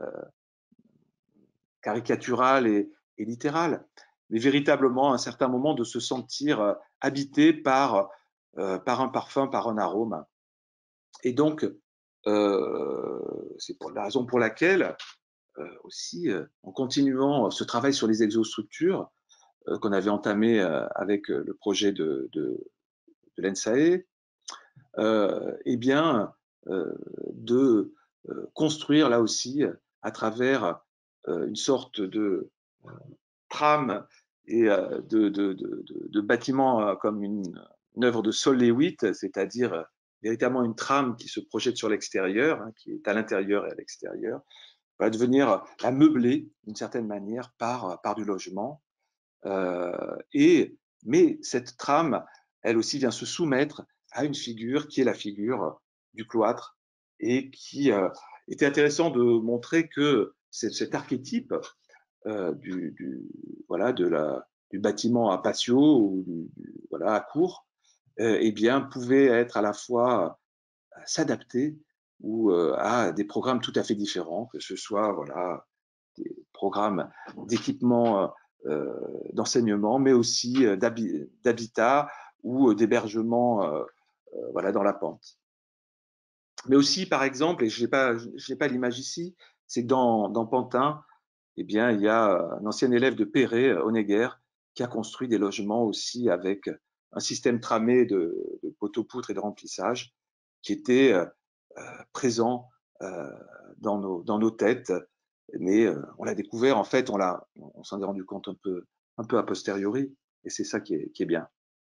caricaturales et, et littérales, mais véritablement à un certain moment de se sentir euh, habité par, euh, par un parfum, par un arôme. Et donc, euh, c'est pour la raison pour laquelle euh, aussi, euh, en continuant ce travail sur les exostructures euh, qu'on avait entamé euh, avec le projet de, de, de l'ENSAE, euh, eh bien, euh, de euh, construire là aussi, à travers euh, une sorte de trame et euh, de, de, de, de, bâtiment euh, comme une, une œuvre de Sol Lewitt, c'est-à-dire euh, véritablement une trame qui se projette sur l'extérieur, hein, qui est à l'intérieur et à l'extérieur, va devenir la meubler d'une certaine manière par, par du logement. Euh, et, mais cette trame, elle aussi vient se soumettre à une figure qui est la figure du cloître et qui euh, était intéressant de montrer que cet archétype euh, du, du, voilà, de la, du bâtiment à patio ou du, du, voilà, à cour, euh, eh bien, pouvait être à la fois euh, s'adapter ou euh, à des programmes tout à fait différents, que ce soit voilà, des programmes d'équipement euh, d'enseignement, mais aussi euh, d'habitat ou euh, d'hébergement euh, euh, voilà, dans la pente. Mais aussi, par exemple, et je n'ai pas, je n'ai pas l'image ici, c'est que dans, dans Pantin, eh bien, il y a un ancien élève de Perret, Honegger, qui a construit des logements aussi avec un système tramé de, de poteaux-poutres et de remplissage qui était euh, présent euh, dans, nos, dans nos têtes, mais euh, on l'a découvert, en fait, on, l'a, on s'en est rendu compte un peu, un peu a posteriori, et c'est ça qui est, qui est bien.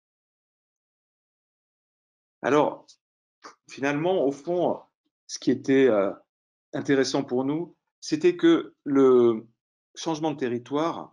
Alors, finalement, au fond, ce qui était euh, intéressant pour nous, c'était que le changement de territoire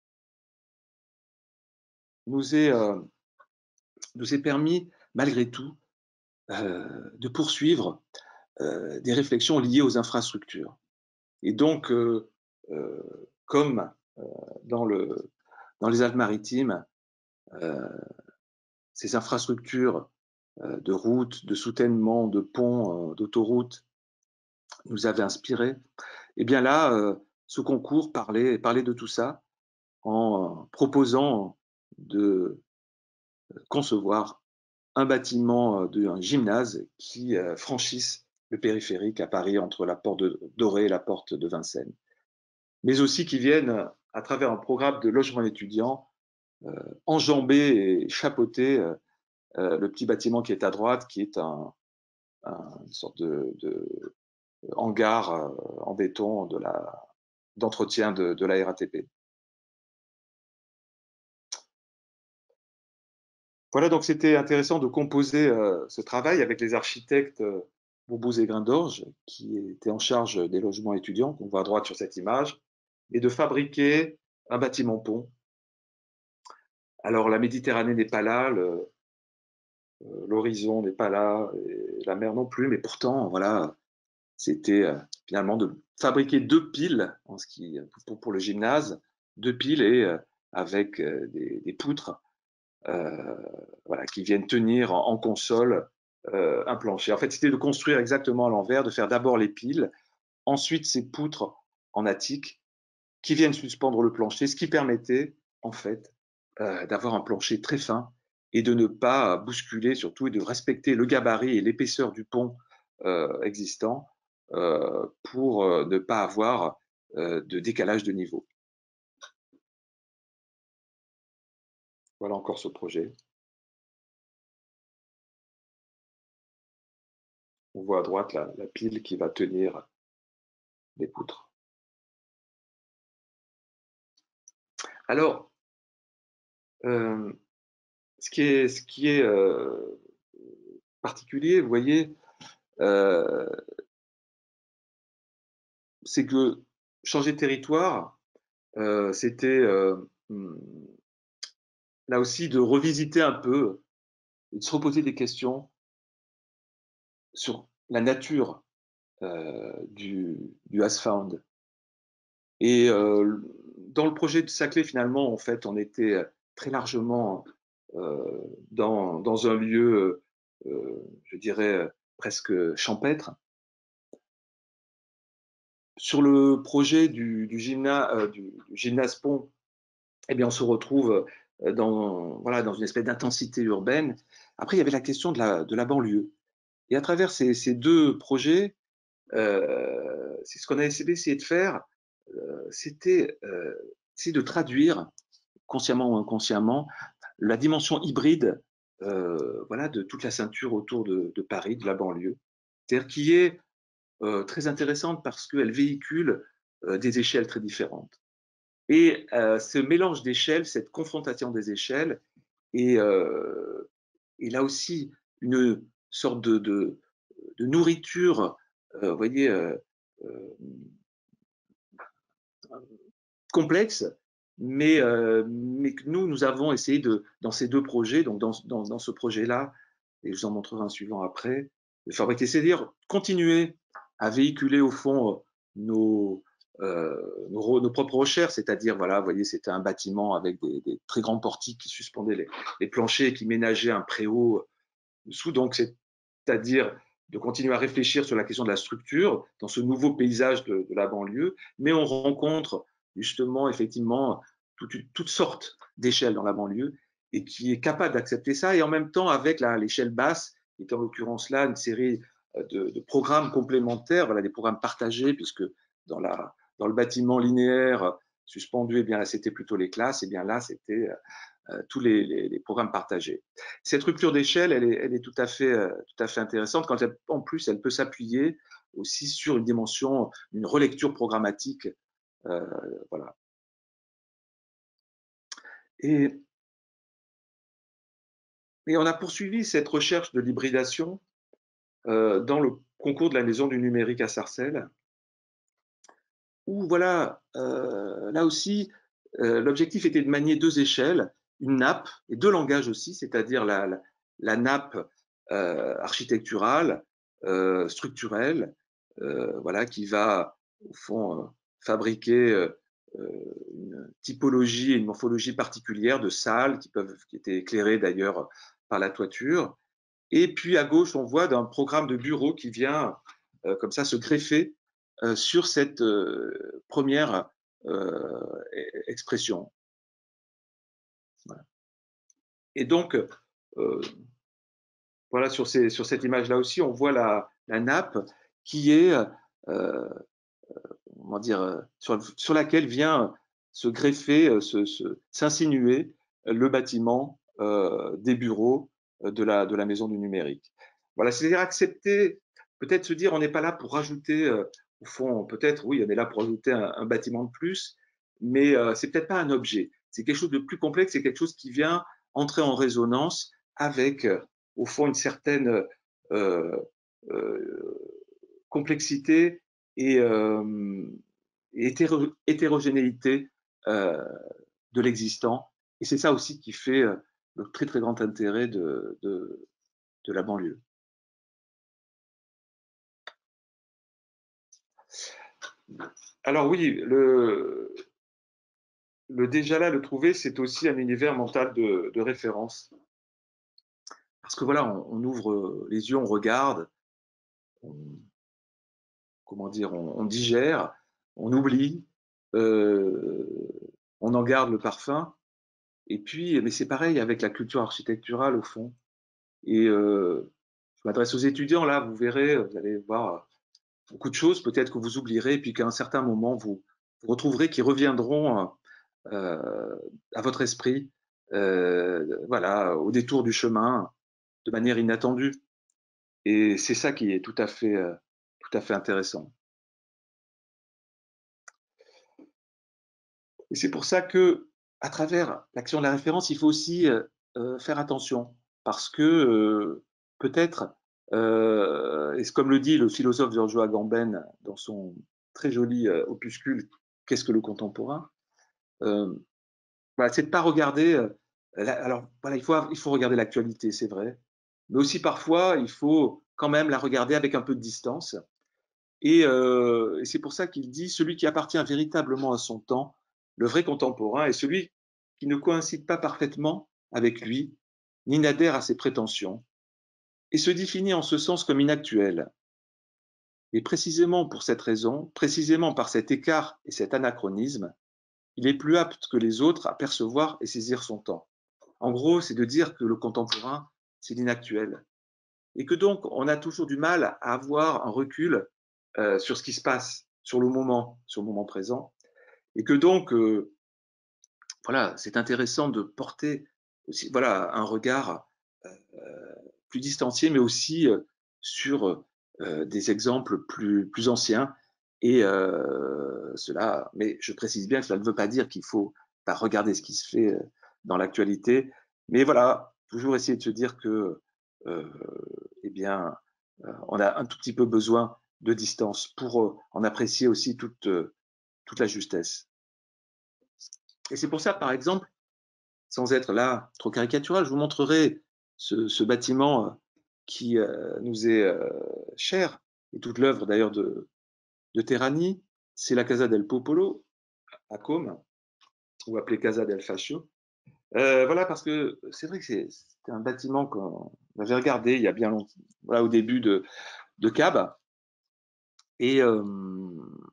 nous est, euh, nous est permis, malgré tout, euh, de poursuivre euh, des réflexions liées aux infrastructures. Et donc, euh, euh, comme euh, dans, le, dans les Alpes-Maritimes, euh, ces infrastructures euh, de routes, de soutènement, de ponts, euh, d'autoroutes nous avaient inspirés, et bien là, euh, ce concours parlait, parlait de tout ça en proposant de concevoir un bâtiment, euh, de, un gymnase qui euh, franchisse le périphérique à Paris entre la porte de Dorée et la porte de Vincennes, mais aussi qui viennent, à travers un programme de logement étudiant, euh, enjamber et chapeauter euh, euh, le petit bâtiment qui est à droite, qui est un, un une sorte de, de hangar euh, en béton de la, d'entretien de, de la R A T P. Voilà, donc c'était intéressant de composer euh, ce travail avec les architectes euh, Bourbouze et Grindorge, qui étaient en charge des logements étudiants, qu'on voit à droite sur cette image, et de fabriquer un bâtiment-pont. Alors la Méditerranée n'est pas là, le, euh, l'horizon n'est pas là, et la mer non plus, mais pourtant, voilà, c'était euh, finalement de fabriquer deux piles en ce qui, pour, pour le gymnase, deux piles et euh, avec euh, des, des poutres euh, voilà, qui viennent tenir en, en console euh, un plancher. En fait, c'était de construire exactement à l'envers, de faire d'abord les piles, ensuite ces poutres en attique qui viennent suspendre le plancher, ce qui permettait en fait euh, d'avoir un plancher très fin et de ne pas bousculer surtout et de respecter le gabarit et l'épaisseur du pont euh, existant euh, pour euh, ne pas avoir euh, de décalage de niveau. Voilà encore ce projet. On voit à droite la, la pile qui va tenir les poutres. Alors, euh, ce qui est, ce qui est euh, particulier, vous voyez, euh, c'est que changer de territoire, euh, c'était euh, hmm, là aussi de revisiter un peu, de se reposer des questions sur la nature euh, du, du has found. Et euh, dans le projet de Saclay, finalement, en fait, on était très largement euh, dans, dans un lieu, euh, je dirais, presque champêtre. Sur le projet du, du, gymna, euh, du, du gymnase Pont, eh bien, on se retrouve dans, voilà, dans une espèce d'intensité urbaine. Après, il y avait la question de la, de la banlieue. Et à travers ces, ces deux projets, euh, c'est ce qu'on a essayé de faire, euh, c'était euh, de traduire, consciemment ou inconsciemment, la dimension hybride euh, voilà, de toute la ceinture autour de, de Paris, de la banlieue. C'est-à-dire qui est euh, très intéressante parce qu'elle véhicule euh, des échelles très différentes. Et euh, ce mélange d'échelles, cette confrontation des échelles, et, euh, et là aussi une sorte de, de, de nourriture, euh, vous voyez, euh, euh, complexe, mais, euh, mais que nous, nous avons essayé de, dans ces deux projets, donc dans, dans, dans ce projet-là, et je vous en montrerai un suivant après, de fabriquer, c'est-à-dire continuer à véhiculer au fond nos, euh, nos, nos propres recherches, c'est-à-dire, voilà, vous voyez, c'était un bâtiment avec des, des très grands portiques qui suspendaient les, les planchers et qui ménageaient un préau dessous, donc c'est-à-dire de continuer à réfléchir sur la question de la structure dans ce nouveau paysage de, de la banlieue, mais on rencontre justement, effectivement, toute, toutes sortes d'échelles dans la banlieue et qui est capable d'accepter ça, et en même temps avec l'échelle basse, qui est en l'occurrence là une série de, de programmes complémentaires, voilà, des programmes partagés, puisque dans, la, dans le bâtiment linéaire suspendu, eh bien là c'était plutôt les classes, et bien là c'était euh, tous les, les, les, programmes partagés. Cette rupture d'échelle, elle est, elle est tout, à fait, euh, tout à fait intéressante quand elle, en plus elle peut s'appuyer aussi sur une dimension, une relecture programmatique. Euh, voilà. Et, et, on a poursuivi cette recherche de l'hybridation euh, dans le concours de la Maison du numérique à Sarcelles, où voilà, euh, là aussi, euh, l'objectif était de manier deux échelles, une nappe et deux langages aussi, c'est-à-dire la, la, la nappe euh, architecturale, euh, structurelle, euh, voilà, qui va au fond euh, fabriquer euh, une typologie et une morphologie particulière de salles qui peuvent, qui étaient éclairées d'ailleurs par la toiture. Et puis à gauche, on voit d'un programme de bureau qui vient euh, comme ça se greffer euh, sur cette euh, première euh, expression. Voilà. Et donc, euh, voilà, sur, ces, sur cette image-là aussi, on voit la, la nappe qui est, euh, comment dire, sur, sur laquelle vient se greffer, s'insinuer le bâtiment euh, des bureaux de la, de la maison du numérique. Voilà, c'est-à-dire accepter, peut-être se dire, on n'est pas là pour rajouter, euh, au fond, peut-être, oui, on est là pour ajouter un, un bâtiment de plus, mais euh, c'est peut-être pas un objet. C'est quelque chose de plus complexe, c'est quelque chose qui vient entrer en résonance avec, euh, au fond, une certaine euh, euh, complexité et, euh, et hétéro, hétérogénéité euh, de l'existant. Et c'est ça aussi qui fait euh, le très très grand intérêt de, de, de la banlieue. Alors oui, le le déjà là, le trouver, c'est aussi un univers mental de de référence. Parce que voilà, on on ouvre, heu, les yeux, on regarde, on comment dire? On on digère, on oublie, heu, on en garde le parfum et puis mais c'est pareil avec la culture architecturale au fond et heu, je m'adresse aux étudiants là, vous verrez, vous allez voir beaucoup de choses peut-être que vous oublierez et puis qu'à un certain moment vous vous retrouverez qui reviendront, heu, à votre esprit, heu, voilà, au détour du chemin, de manière inattendue et c'est ça qui est tout à fait, heu, tout à fait intéressant. Et c'est pour ça que, à travers l'action de la référence, il faut aussi, heu heu, faire attention parce que, heu, peut-être, heu et c'est comme le dit le philosophe Giorgio Agamben dans son très joli, heu, opuscule «Qu'est-ce que le contemporain?» hem, voilà, c'est de pas regarder, heu, la alors voilà, il faut av il faut regarder l'actualité, c'est vrai, mais aussi parfois, il faut quand même la regarder avec un peu de distance et heu et c'est pour ça qu'il dit: «Celui qui appartient véritablement à son temps, le vrai contemporain, est celui qui ne coïncide pas parfaitement avec lui, ni n'adhère à ses prétentions, et se définit en ce sens comme inactuel. Et précisément pour cette raison, précisément par cet écart et cet anachronisme, il est plus apte que les autres à percevoir et saisir son temps.» En gros, c'est de dire que le contemporain, c'est l'inactuel et que donc on a toujours du mal à avoir un recul, heu, sur ce qui se passe, sur le moment, sur le moment présent et que donc, heu, voilà, c'est intéressant de porter aussi, voilà, un regard, heu, plus distancié, mais aussi, heu, sur, heu des exemples plus plus anciens et heu, cela mais je précise bien que cela ne veut pas dire qu'il faut pas regarder ce qui se fait, heu, dans l'actualité, mais voilà, toujours essayer de se dire que, heu, eh bien, heu, on a un tout petit peu besoin de distance pour, heu, en apprécier aussi toute, heu, toute la justesse. Et c'est pour ça, par exemple, sans être là trop caricatural, je vous montrerai ce ce bâtiment, heu, qui, heu, nous est, heu, cher et toute l'œuvre d'ailleurs de de Terrani. C'est la Casa del Popolo à Côme ou appelée Casa del Fascio. Heu, voilà parce que c'est vrai que c'est c'était un bâtiment qu'on avait regardé il y a bien long voilà au début de de Cab et hem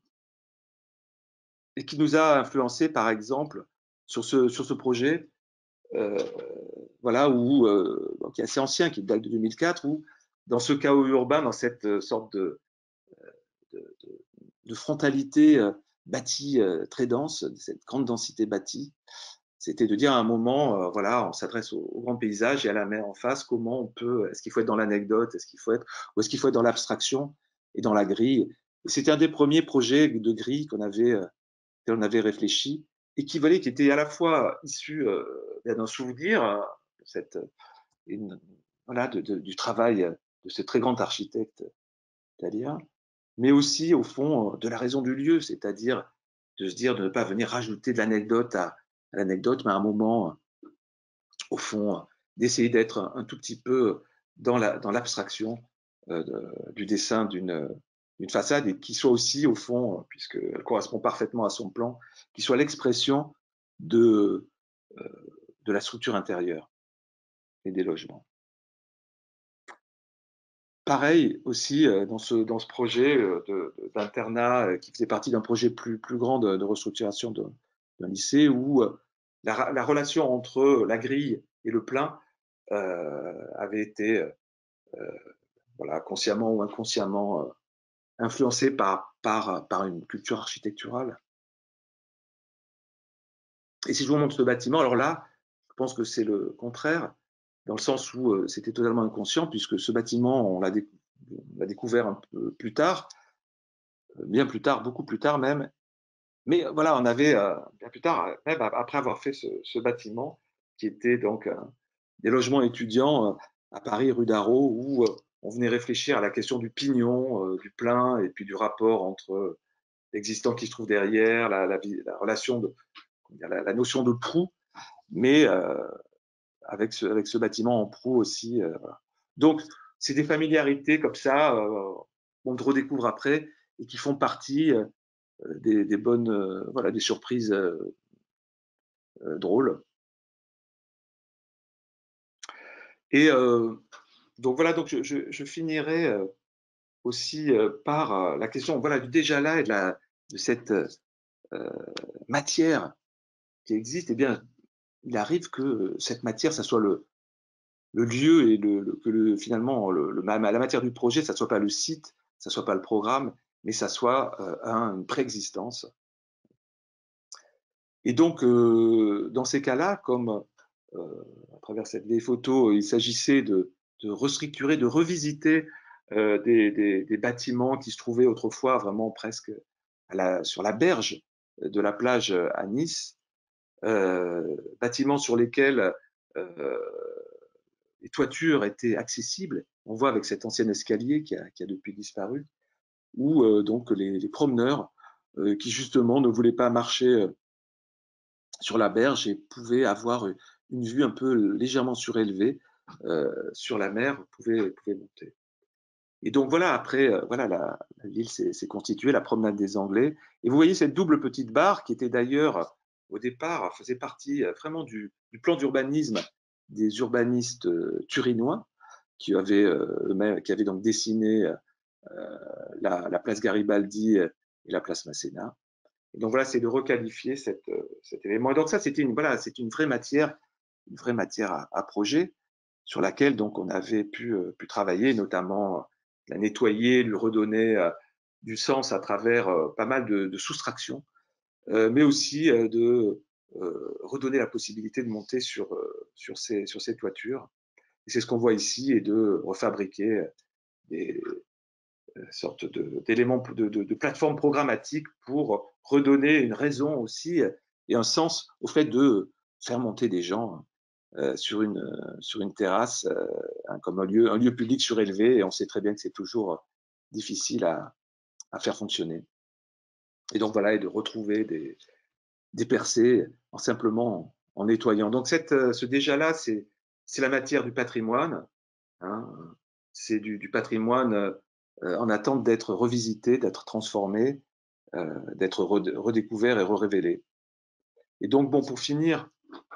et qui nous a influencés par exemple sur ce sur ce projet, heu, voilà où, heu, qui est assez ancien, qui date de deux mille quatre, où dans ce chaos urbain, dans cette, heu, sorte de de de de frontalité, heu, bâtie, heu, très dense, cette grande densité bâtie, c'était de dire à un moment, heu, voilà, on s'adresse au au grand paysage et à la mer en face, comment on peut est-ce qu'il faut être dans l'anecdote? Est-ce qu'il faut être ou est-ce qu'il faut être dans l'abstraction et dans la grille? Et c'était un des premiers projets de grille qu'on avait, heu, auquel on avait réfléchi et qui valait qui était à la fois issu, heu, bah, d'un souvenir, heu, cette, une voilà, de de du travail, heu, de ce très grand architecte italien, mais aussi au fond, heu, de la raison du lieu, c'est-à-dire de se dire de ne pas venir rajouter de l'anecdote à à l'anecdote, mais à un moment, au fond, heu, d'essayer d'être un un tout petit peu dans la dans l'abstraction, heu, de du dessin d'une, heu, d'une façade et qui soit aussi au fond, heu, puisqu'elle correspond parfaitement à son plan, qui soit l'expression de, heu, de la structure intérieure et des logements. Pareil aussi, heu, dans ce dans ce projet, heu, de de d'internat, heu, qui faisait partie d'un projet plus plus grand de de restructuration de d'un lycée où, heu, la ra la relation entre la grille et le plein, heu, avait été, heu heu, voilà, consciemment ou inconsciemment, heu, influencée par par, par une culture architecturale. Et si je vous montre ce bâtiment, alors là, je pense que c'est le contraire, dans le sens où, heu, c'était totalement inconscient puisque ce bâtiment, on l'a déc on l'a découvert un peu plus tard, bien plus tard, beaucoup plus tard même. Mais voilà, on avait, heu, bien plus tard, heu, même après avoir fait ce ce bâtiment qui était donc, heu, des logements étudiants, heu, à Paris, rue d'Arros, où, heu, on venait réfléchir à la question du pignon, heu, du plein et puis du rapport entre l'existant qui se trouve derrière, la la vie la relation de comment dire? La la notion de proue, mais, heu, avec ce avec ce bâtiment en proue aussi, heu, voilà. Donc c'est des familiarités comme ça, heu, qu'on redécouvre après et qui font partie, heu des, des bonnes, euh, voilà, des surprises euh, euh, drôles. Et euh, donc voilà, donc je, je, je finirai euh, aussi euh, par euh, la question, voilà, du déjà là et de, la, de cette euh, matière qui existe. Eh bien, il arrive que cette matière, ça soit le, le lieu et le, le, que le, finalement le, le, la matière du projet, ça soit pas le site, ça soit pas le programme, mais ça soit euh, un, une préexistence. Et donc, euh, dans ces cas-là, comme euh, à travers cette vieille photo, il s'agissait de, de restructurer, de revisiter euh, des, des, des bâtiments qui se trouvaient autrefois vraiment presque à la, sur la berge de la plage à Nice, euh, bâtiments sur lesquels euh, les toitures étaient accessibles. On voit avec cet ancien escalier qui a, qui a depuis disparu, où euh, donc les, les promeneurs euh, qui justement ne voulaient pas marcher euh, sur la berge et pouvaient avoir une vue un peu légèrement surélevée euh, sur la mer, pouvaient, pouvaient monter. Et donc voilà, après, euh, voilà, la, la ville s'est constituée, la promenade des Anglais. Et vous voyez cette double petite barre qui était d'ailleurs, au départ, faisait partie euh, vraiment du, du plan d'urbanisme des urbanistes euh, turinois qui avaient, euh, qui avaient donc dessiné euh, la, la place Garibaldi et la place Masséna. Et donc voilà, c'est de requalifier cette, euh, cet élément. Et donc ça, c'était une, voilà, c'est une vraie matière, une vraie matière à, à projet sur laquelle donc on avait pu, euh, pu travailler, notamment euh, la nettoyer, lui redonner euh, du sens à travers euh, pas mal de, de soustractions, euh, mais aussi euh, de euh, redonner la possibilité de monter sur, euh, sur, ces, sur ces toitures. Et c'est ce qu'on voit ici, et de refabriquer des, sorte d'éléments de, de, de plateforme programmatique pour redonner une raison aussi et un sens au fait de faire monter des gens euh, sur, une, sur une terrasse euh, comme un lieu, un lieu public surélevé, et on sait très bien que c'est toujours difficile à, à faire fonctionner. Et donc voilà, et de retrouver des, des percées en simplement en nettoyant. Donc cette, ce déjà-là, c'est la matière du patrimoine, hein, c'est du, du, patrimoine euh, en attente d'être revisité, d'être transformé, euh, d'être redécouvert et re-révélé. Et donc, bon, pour finir,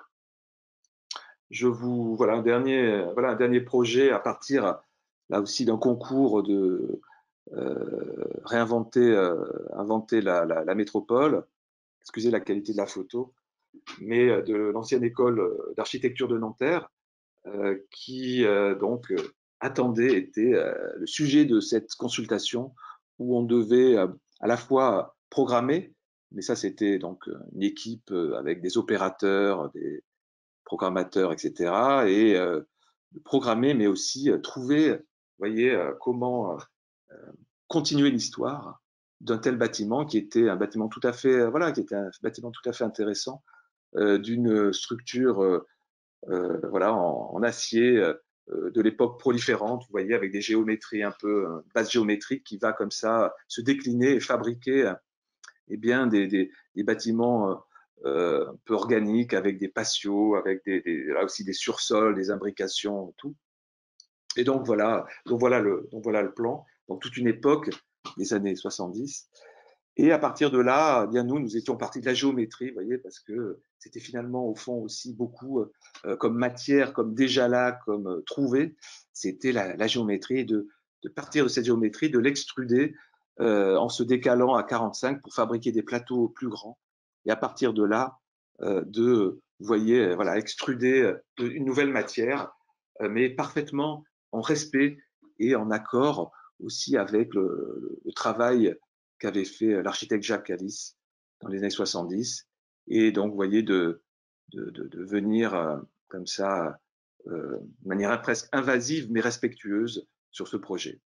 je vous voilà un dernier, voilà un dernier projet à partir là aussi d'un concours de euh, réinventer, euh, inventer la, la, la métropole. Excusez la qualité de la photo, mais de l'ancienne école d'architecture de Nanterre, euh, qui euh, donc euh, attendait, était euh, le sujet de cette consultation où on devait euh, à la fois programmer, mais ça c'était donc une équipe euh, avec des opérateurs, des programmateurs, et cetera, et euh, programmer, mais aussi euh, trouver, vous voyez, euh, comment euh, continuer l'histoire d'un tel bâtiment qui était un bâtiment tout à fait, euh, voilà, qui était un bâtiment tout à fait intéressant, euh, d'une structure euh, euh, voilà, en, en acier euh, de l'époque proliférante, vous voyez, avec des géométries un peu, une base géométrique qui va comme ça se décliner et fabriquer eh bien, des, des, des bâtiments euh, un peu organiques avec des patios, avec des, des, là aussi des sursols, des imbrications, tout. Et donc voilà, donc voilà le, donc voilà le plan. Donc toute une époque des années soixante-dix. Et à partir de là, eh bien nous, nous étions partis de la géométrie, vous voyez, parce que c'était finalement au fond aussi beaucoup euh, comme matière, comme déjà là, comme euh, trouvé, c'était la, la géométrie, de, de partir de cette géométrie, de l'extruder euh, en se décalant à quarante-cinq pour fabriquer des plateaux plus grands. Et à partir de là, euh, de, vous voyez, voilà, extruder une nouvelle matière, euh, mais parfaitement en respect et en accord aussi avec le, le travail qu'avait fait l'architecte Jacques Calice dans les années soixante-dix. Et donc, vous voyez, de, de, de, de venir euh, comme ça, euh, de manière presque invasive mais respectueuse sur ce projet.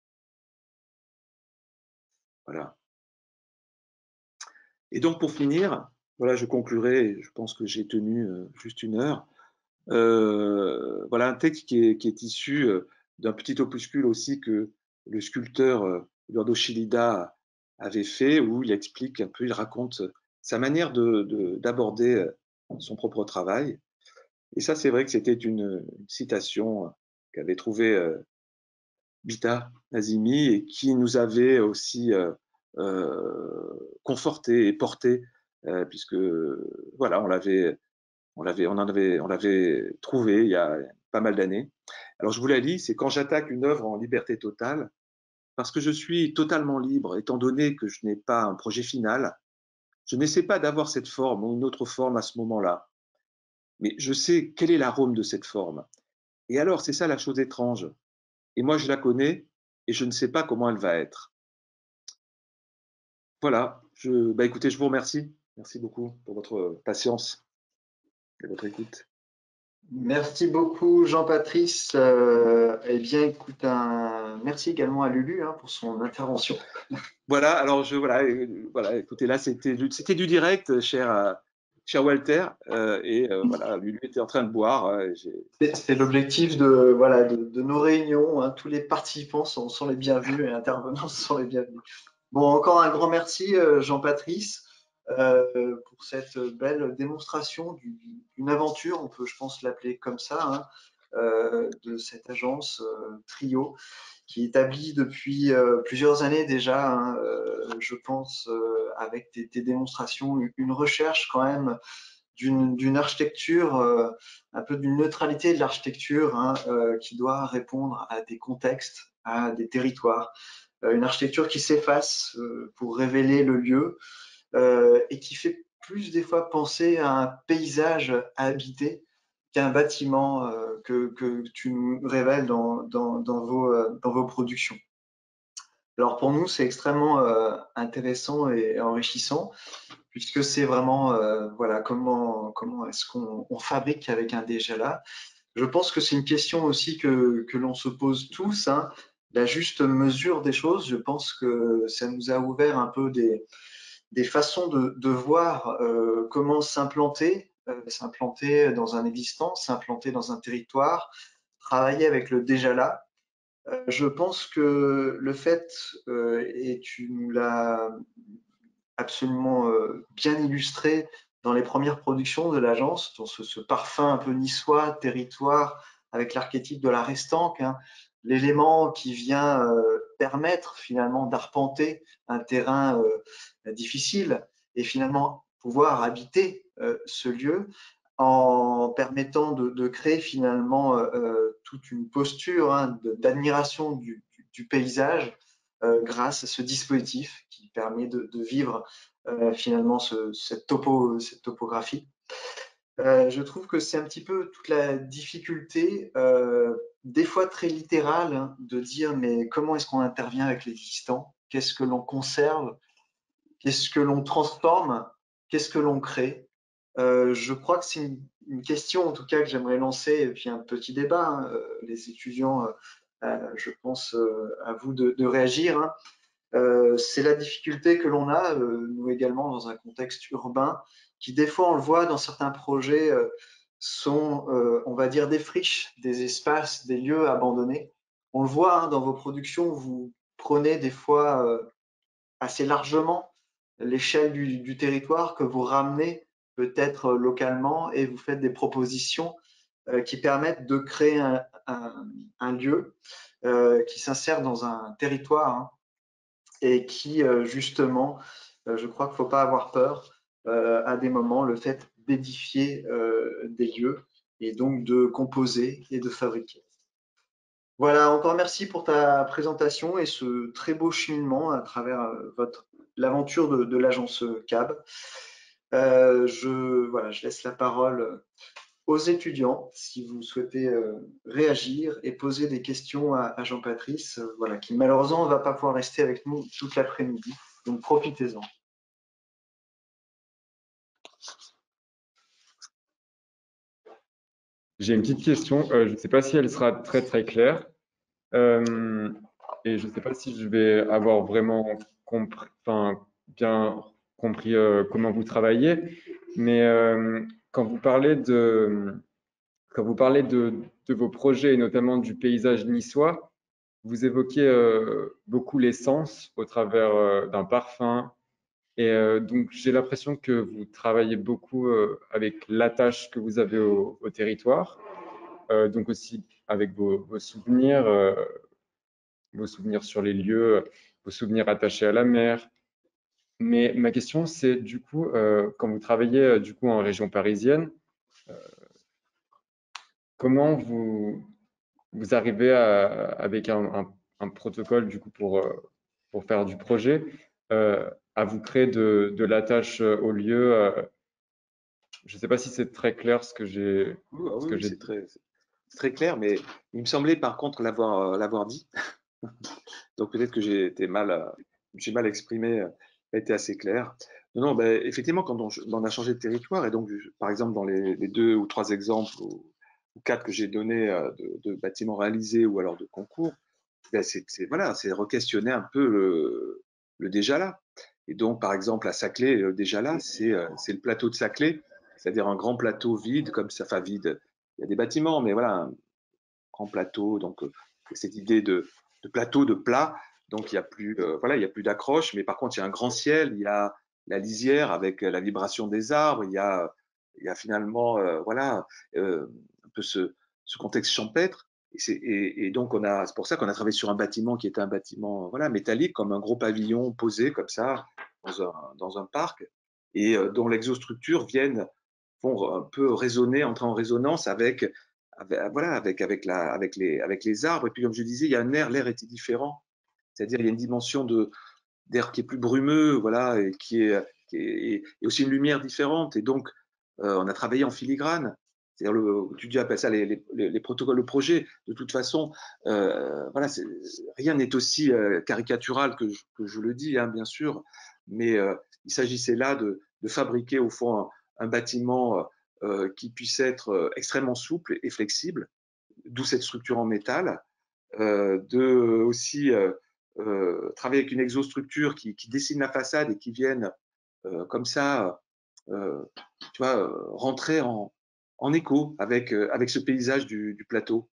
Voilà. Et donc, pour finir, voilà, je conclurai, je pense que j'ai tenu euh, juste une heure. Euh, voilà un texte qui est, qui est issu euh, d'un petit opuscule aussi que le sculpteur euh, Eduardo Chillida avait fait, où il explique un peu, il raconte sa manière d'aborder de, de, son propre travail. Et ça, c'est vrai que c'était une, une citation qu'avait trouvée euh, Bita Nazimi et qui nous avait aussi euh, euh, conforté et porté, euh, puisque voilà, on l'avait, on l'avait, on en avait, on l'avait trouvé il y a pas mal d'années. Alors je vous la lis, c'est quand j'attaque une œuvre en liberté totale, parce que je suis totalement libre, étant donné que je n'ai pas un projet final. Je n'essaie pas d'avoir cette forme ou une autre forme à ce moment-là, mais je sais quel est l'arôme de cette forme. Et alors, c'est ça la chose étrange. Et moi, je la connais et je ne sais pas comment elle va être. Voilà. Je, bah écoutez, je vous remercie. Merci beaucoup pour votre patience et votre écoute. Merci beaucoup, Jean-Patrice. Euh, eh bien, écoute, un... merci également à Lulu hein, pour son intervention. Voilà. Alors, je, voilà, euh, voilà. Écoutez, là, c'était, c'était du direct, cher, euh, cher Walter. Euh, et euh, voilà, lui, lui était en train de boire. Euh, C'est c'est l'objectif de, voilà, de, de nos réunions. Hein. Tous les participants sont, sont les bienvenus et intervenants sont les bienvenus. Bon, encore un grand merci, euh, Jean-Patrice, euh, pour cette belle démonstration du- d'une aventure, on peut, je pense, l'appeler comme ça, hein, euh, de cette agence euh, Trio, qui établit depuis euh, plusieurs années déjà, hein, euh, je pense, euh, avec tes, tes démonstrations, une recherche quand même d'une d'une architecture, euh, un peu d'une neutralité de l'architecture hein, euh, qui doit répondre à des contextes, à des territoires. Euh, une architecture qui s'efface euh, pour révéler le lieu euh, et qui fait plus des fois penser à un paysage à habiter qu'un bâtiment euh, que, que tu nous révèles dans, dans, dans, vos, euh, dans vos productions. Alors pour nous, c'est extrêmement euh, intéressant et enrichissant puisque c'est vraiment euh, voilà comment comment est-ce qu'on on fabrique avec un déjà là. Je pense que c'est une question aussi que que l'on se pose tous, hein, la juste mesure des choses. Je pense que ça nous a ouvert un peu des des façons de, de voir euh, comment s'implanter, euh, s'implanter dans un existant, s'implanter dans un territoire, travailler avec le déjà là. Euh, je pense que le fait, euh, et tu nous l'as absolument euh, bien illustré dans les premières productions de l'agence, dans ce, ce, parfum un peu niçois, territoire, avec l'archétype de la restanque, hein, l'élément qui vient euh, permettre finalement d'arpenter un terrain euh, difficile et finalement pouvoir habiter euh, ce lieu en permettant de, de créer finalement euh, toute une posture hein, d'admiration du, du, du paysage euh, grâce à ce dispositif qui permet de, de vivre euh, finalement ce, cette, topo, cette topographie. Euh, je trouve que c'est un petit peu toute la difficulté, euh, des fois très littérale, hein, de dire mais comment est-ce qu'on intervient avec l'existant? Qu'est-ce que l'on conserve? Qu'est-ce que l'on transforme? Qu'est-ce que l'on crée? Euh, je crois que c'est une, une, question en tout cas que j'aimerais lancer et puis un petit débat. Hein, euh, les étudiants, euh, je pense euh, à vous de, de réagir. Hein. Euh, c'est la difficulté que l'on a, euh, nous également, dans un contexte urbain, qui des fois, on le voit dans certains projets, euh, sont, euh, on va dire, des friches, des espaces, des lieux abandonnés. On le voit hein, dans vos productions, vous prenez des fois euh, assez largement l'échelle du, du territoire que vous ramenez peut-être localement et vous faites des propositions euh, qui permettent de créer un, un, un lieu euh, qui s'insère dans un territoire hein, et qui, euh, justement, euh, je crois qu'il ne faut pas avoir peur euh, à des moments, le fait d'édifier euh, des lieux et donc de composer et de fabriquer. Voilà, encore merci pour ta présentation et ce très beau cheminement à travers euh, votre l'aventure de, de l'agence C A B. Euh, je, voilà, je laisse la parole aux étudiants si vous souhaitez euh, réagir et poser des questions à, à Jean-Patrice, euh, voilà, qui malheureusement ne va pas pouvoir rester avec nous toute l'après-midi. Donc profitez-en. J'ai une petite question. Euh, je ne sais pas si elle sera très très claire. Euh, et je ne sais pas si je vais avoir vraiment compris, enfin, bien compris euh, comment vous travaillez. Mais euh, quand vous parlez de, quand vous parlez de, de vos projets et notamment du paysage niçois, vous évoquez euh, beaucoup l'essence au travers euh, d'un parfum. Et euh, donc, j'ai l'impression que vous travaillez beaucoup euh, avec l'attache que vous avez au, au territoire, euh, donc aussi avec vos, vos souvenirs, euh, vos souvenirs sur les lieux, vos souvenirs attachés à la mer, mais ma question, c'est du coup, euh, quand vous travaillez euh, du coup en région parisienne, euh, comment vous, vous arrivez à, avec un, un- un protocole du coup pour, euh, pour faire du projet, euh, à vous créer de, de la tâche euh, au lieu. euh, je ne sais pas si c'est très clair ce que j'ai Oui, ah ce oui, que oui, j'ai c'est dit. très, c'est très clair, mais il me semblait par contre l'avoir euh, l'avoir dit. Donc peut-être que j'ai été mal, euh, j'ai mal exprimé, euh, pas été assez clair. Non, non, ben, effectivement, quand on, on a changé de territoire, et donc je- par exemple dans les, les deux ou trois exemples ou, ou quatre que j'ai donnés euh, de, de bâtiments réalisés ou alors de concours, ben, c'est c'est- voilà, c'est re-questionner un peu le, le déjà là. Et donc par exemple à Saclay, le déjà là, c'est euh, c'est le plateau de Saclay, c'est-à-dire un grand plateau vide comme ça, enfin vide. Il y a des bâtiments, mais voilà, un grand plateau. Donc euh, cette idée de, de plateau, de plat. Donc il y a plus, euh, voilà, il y a plus d'accroche, mais par contre il y a un grand ciel, il y a la lisière avec la vibration des arbres, il y a, il y a finalement, euh, voilà, euh, un peu ce, ce contexte champêtre. Et, c'est, et, et donc on a, c'est pour ça qu'on a travaillé sur un bâtiment qui était un bâtiment, voilà, métallique, comme un gros pavillon posé comme ça dans un, dans un parc, et euh, dont l'exostructure vienne vont un peu résonner, entrer en résonance avec, avec voilà, avec, avec, la, avec, les, avec les arbres. Et puis, comme je disais, il y a un air, l'air était différent. C'est-à-dire, il y a une dimension de, d'air qui est plus brumeux, voilà, et qui est, qui est et aussi une lumière différente. Et donc, euh, on a travaillé en filigrane. C'est-à-dire, le, tu dis, appelle ça les, les, les protocoles, le projet. De toute façon, euh, voilà, rien n'est aussi euh, caricatural que je, que je le dis, hein, bien sûr. Mais euh, il s'agissait là de, de, fabriquer, au fond, un, un bâtiment euh, qui puisse être euh, extrêmement souple et flexible, d'où cette structure en métal, euh, de aussi euh, euh, travailler avec une exostructure qui, qui dessine la façade et qui vienne euh, comme ça, euh, tu vois, euh, rentrer en, en écho avec, euh, avec ce paysage du, du plateau.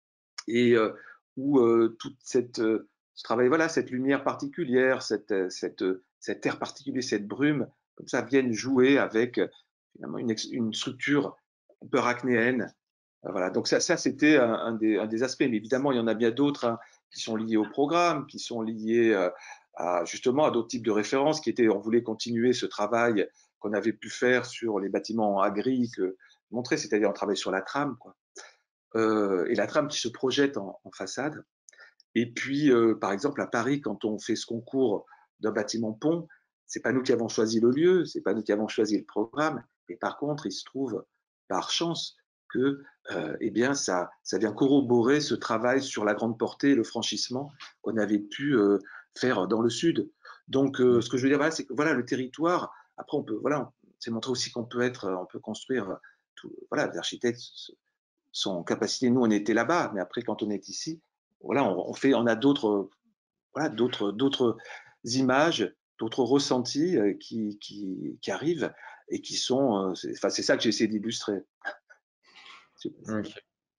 Et euh, où euh, toute cette, euh, ce travail, voilà, cette lumière particulière, cette, cette, cet air particulier, cette brume, comme ça, viennent jouer avec finalement une, une structure un peu arachnéenne. Voilà, donc ça, ça c'était un, un, des, un des aspects. Mais évidemment, il y en a bien d'autres hein, qui sont liés au programme, qui sont liés euh, à, justement à d'autres types de références qui étaient, on voulait continuer ce travail qu'on avait pu faire sur les bâtiments agri, que montrer, c'est-à-dire on travaille sur la trame, quoi. Euh, et la trame qui se projette en, en façade. Et puis, euh, par exemple, à Paris, quand on fait ce concours d'un bâtiment pont, c'est pas nous qui avons choisi le lieu, c'est pas nous qui avons choisi le programme. Et par contre, il se trouve, par chance, que, euh, eh bien, ça, ça vient corroborer ce travail sur la grande portée et le franchissement qu'on avait pu euh, faire dans le sud. Donc, euh, ce que je veux dire, voilà, c'est que voilà, le territoire. Après, on peut, voilà, c'est montrer aussi qu'on peut être, on peut construire. Tout, voilà, les architectes sont en capacité. Nous, on était là-bas, mais après, quand on est ici, voilà, on, on fait, on a d'autres, voilà, d'autres, d'autres images, d'autres ressentis euh, qui, qui, qui arrivent et qui sont, euh, c'est, enfin, c'est ça que j'ai essayé d'illustrer. Ok,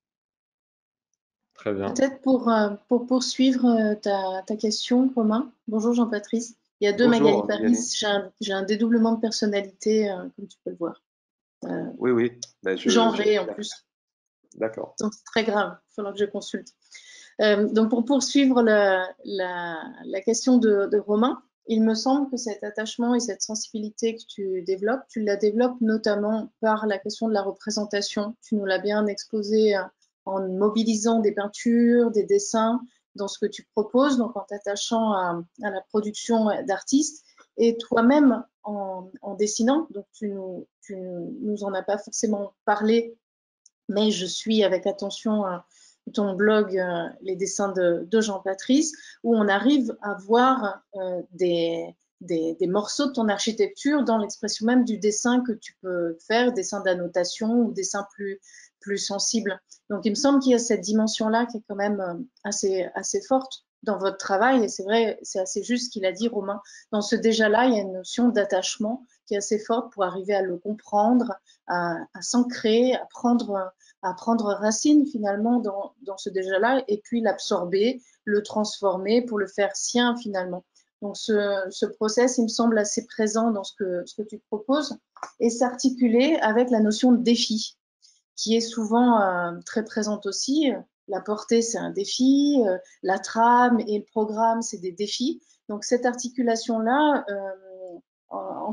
très bien. Peut-être pour, euh, pour poursuivre euh, ta, ta question, Romain. Bonjour Jean-Patrice. Il y a deux Magali Bonjour, Paris. Yannick. J'ai un, j'ai un dédoublement de personnalité, euh, comme tu peux le voir. Euh, Oui, oui, ben je, je... genré en plus. D'accord. Donc c'est très grave. Il va falloir que je consulte. Euh, donc pour poursuivre la, la, la question de, de Romain, il me semble que cet attachement et cette sensibilité que tu développes, tu la développes notamment par la question de la représentation. Tu nous l'as bien exposé en mobilisant des peintures, des dessins dans ce que tu proposes, donc en t'attachant à, à la production d'artistes et toi-même en, en dessinant. Donc tu nous, tu nous en as pas forcément parlé, mais je suis avec attention euh, ton blog, euh, les dessins de, de Jean-Patrice, où on arrive à voir euh, des, des, des morceaux de ton architecture dans l'expression même du dessin que tu peux faire, dessin d'annotation ou dessin plus, plus sensible. Donc il me semble qu'il y a cette dimension-là qui est quand même euh, assez, assez forte dans votre travail, et c'est vrai, c'est assez juste ce qu'il a dit, Romain. Dans ce déjà-là, il y a une notion d'attachement qui est assez forte pour arriver à le comprendre, à, à s'ancrer, à prendre, à prendre racine finalement dans, dans ce déjà-là, et puis l'absorber, le transformer pour le faire sien finalement. Donc ce, ce process, il me semble assez présent dans ce que, ce que tu proposes, et s'articuler avec la notion de défi, qui est souvent euh, très présente aussi. La portée, c'est un défi, euh, la trame et le programme, c'est des défis. Donc cette articulation-là, euh,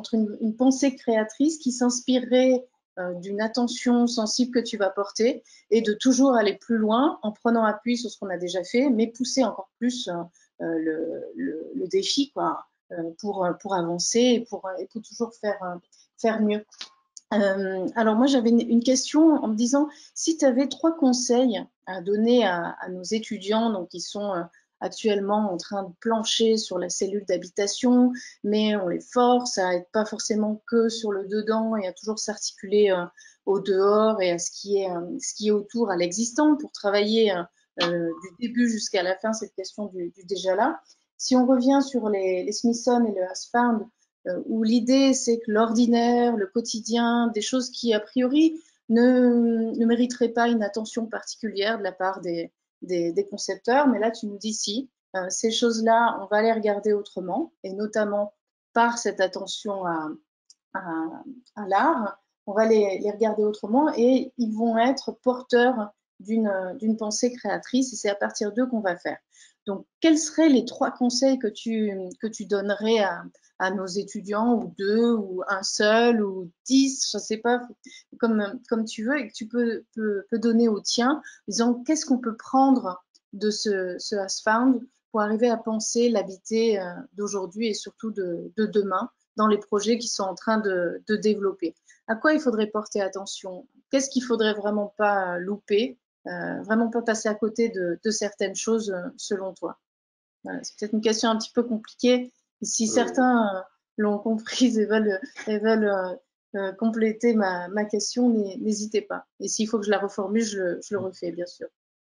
entre une, une pensée créatrice qui s'inspirerait euh, d'une attention sensible que tu vas porter et de toujours aller plus loin en prenant appui sur ce qu'on a déjà fait, mais pousser encore plus euh, le, le, le défi, quoi, euh, pour, pour avancer et pour, et pour toujours faire, euh, faire mieux. Euh, alors moi j'avais une, une question en me disant si tu avais trois conseils à donner à, à nos étudiants donc qui sont euh, actuellement en train de plancher sur la cellule d'habitation, mais on les force à être pas forcément que sur le dedans et à toujours s'articuler euh, au dehors et à ce qui est, euh, ce qui est autour, à l'existant pour travailler euh, du début jusqu'à la fin cette question du, du déjà là. Si on revient sur les, les Smithson et le Has-Found, Euh, où l'idée c'est que l'ordinaire, le quotidien, des choses qui a priori ne, ne mériteraient pas une attention particulière de la part des, des, des concepteurs, mais là tu nous dis si, euh, ces choses-là, on va les regarder autrement, et notamment par cette attention à, à, à l'art, on va les, les regarder autrement et ils vont être porteurs d'une d'une pensée créatrice et c'est à partir d'eux qu'on va faire. Donc, quels seraient les trois conseils que tu, que tu donnerais à, à nos étudiants, ou deux, ou un seul, ou dix, je ne sais pas, comme, comme tu veux, et que tu peux, peux, peux donner au tien, disant qu'est-ce qu'on peut prendre de ce, ce Has-Found pour arriver à penser l'habiter euh, d'aujourd'hui et surtout de, de demain dans les projets qui sont en train de, de développer. À quoi il faudrait porter attention? Qu'est-ce qu'il faudrait vraiment pas louper? Euh, vraiment pas passer à côté de, de certaines choses euh, selon toi? Voilà, c'est peut-être une question un petit peu compliquée. Si Euh, certains euh, l'ont comprise et veulent, et veulent euh, euh, compléter ma, ma question, n'hésitez pas. Et s'il faut que je la reformule, je le, je le refais, bien sûr.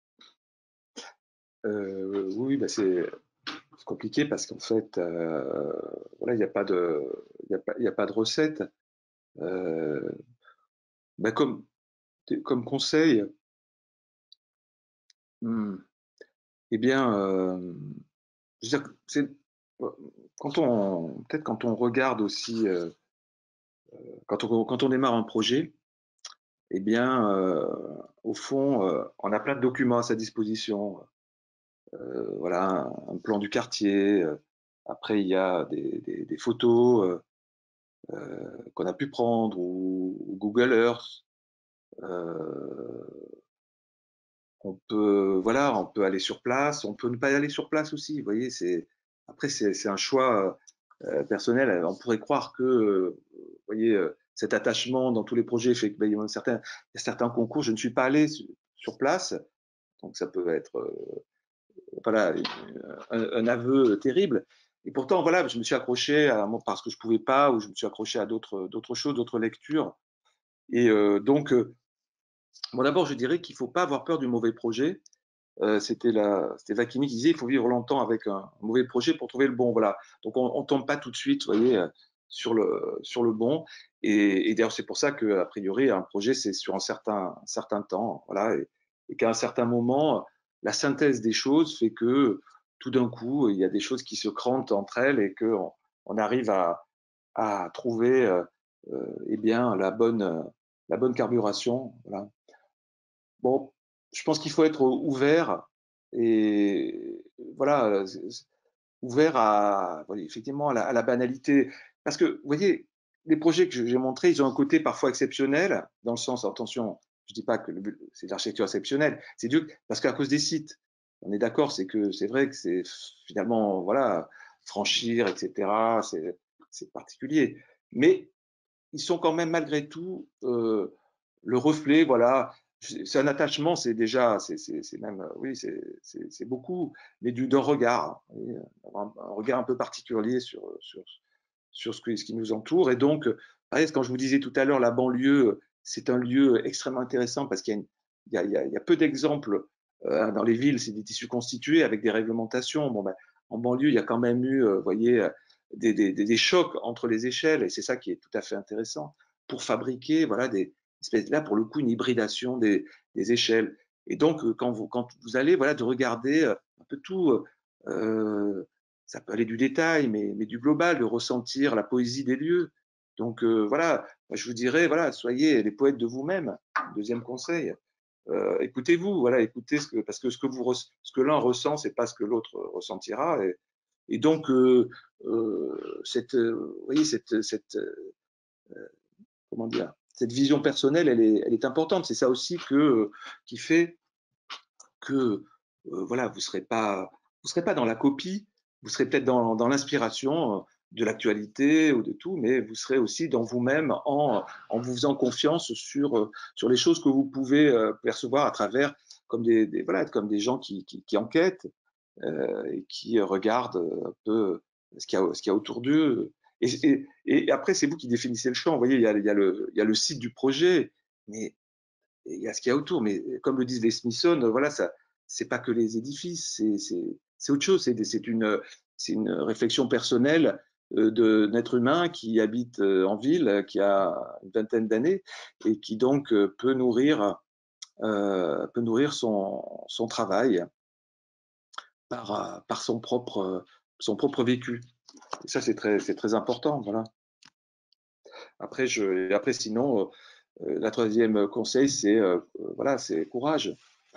euh, oui, bah c'est compliqué parce qu'en fait, euh, voilà, il n'y a pas de, il y a pas, il y a pas de recette. Euh, bah comme, comme conseil, hmm, eh bien, euh, je veux dire, c'est quand on, peut-être quand on regarde aussi, euh, quand on, quand on démarre un projet, eh bien, euh, au fond, euh, on a plein de documents à sa disposition. Euh, voilà, un, un plan du quartier. Euh, après, il y a des, des, des photos euh, euh, qu'on a pu prendre ou, ou Google Earth. Euh, on peut, voilà, on peut aller sur place, on peut ne pas aller sur place aussi. Vous voyez, c'est après c'est un choix euh, personnel. On pourrait croire que, euh, vous voyez, euh, cet attachement dans tous les projets fait que ben, il y a certains, il y a certains concours. Je ne suis pas allé sur, sur place, donc ça peut être, euh, voilà, un, un aveu terrible. Et pourtant, voilà, je me suis accroché à moi parce que je pouvais pas, ou je me suis accroché à d'autres, d'autres choses, d'autres lectures. Et euh, donc, euh, bon, d'abord, je dirais qu'il ne faut pas avoir peur du mauvais projet. Euh, c'était Vakimi qui disait il faut vivre longtemps avec un, un mauvais projet pour trouver le bon. Voilà. Donc on ne tombe pas tout de suite, vous voyez, sur le, sur le bon. Et, et d'ailleurs, c'est pour ça qu'a priori, un projet, c'est sur un certain, un certain temps. Voilà. Et, et qu'à un certain moment, la synthèse des choses fait que tout d'un coup, il y a des choses qui se crantent entre elles et qu'on on arrive à, à trouver euh, euh, eh bien, la, bonne, la bonne carburation. Voilà. Bon, je pense qu'il faut être ouvert et voilà, ouvert à, voilà, effectivement, à la, à la banalité. Parce que, vous voyez, les projets que j'ai montrés, ils ont un côté parfois exceptionnel, dans le sens, attention, je dis pas que c'est de l'architecture exceptionnelle, c'est dû parce qu'à cause des sites. On est d'accord, c'est que c'est vrai que c'est finalement, voilà, franchir, et cetera, c'est particulier. Mais ils sont quand même malgré tout euh, le reflet, voilà. C'est un attachement, c'est déjà, c'est même, oui, c'est beaucoup, mais d'un regard, oui, un, un regard un peu particulier sur, sur, sur ce, que, ce qui nous entoure. Et donc, pareil, quand je vous disais tout à l'heure, la banlieue, c'est un lieu extrêmement intéressant parce qu'il y, y, y, y, a peu d'exemples. Euh, dans les villes, c'est des tissus constitués avec des réglementations. Bon, ben, en banlieue, il y a quand même eu, vous voyez, des, des, des, chocs entre les échelles, et c'est ça qui est tout à fait intéressant, pour fabriquer voilà, des espèces, là pour le coup, une hybridation des, des échelles. Et donc, quand vous, quand vous allez voilà, de regarder un peu tout, euh, ça peut aller du détail, mais, mais du global, de ressentir la poésie des lieux. Donc euh, voilà, je vous dirais, voilà, soyez les poètes de vous-même. Deuxième conseil. Euh, écoutez-vous, voilà, écoutez ce que, parce que ce que vous, ce que l'un ressent, c'est pas ce que l'autre ressentira. Et, et donc, euh, euh, cette, euh, vous voyez, cette, cette, euh, comment dire, cette vision personnelle, elle est, elle est importante. C'est ça aussi que, qui fait que, euh, voilà, vous ne serez pas, vous serez pas dans la copie, vous serez peut-être dans, dans l'inspiration de l'actualité ou de tout, mais vous serez aussi dans vous-même en, en vous faisant confiance sur, sur les choses que vous pouvez euh, percevoir à travers, comme des, des, voilà, comme des gens qui, qui, qui enquêtent euh, et qui regardent un peu ce qu'il y a, ce qu'il y a autour d'eux. Et, et, et après, c'est vous qui définissez le champ. Vous voyez, il y a, il y a, le, il y a le site du projet, mais il y a ce qu'il y a autour. Mais comme le disent les Smithsonian, voilà, ça, c'est pas que les édifices, c'est autre chose. C'est une, c'est une réflexion personnelle d'un être humain qui habite en ville, qui a une vingtaine d'années et qui donc peut nourrir, euh, peut nourrir son, son travail par, par son, propre, son propre vécu. Et ça, c'est très, très important. Voilà. Après, je, après sinon, euh, la troisième conseil, c'est euh, voilà, c'est courage.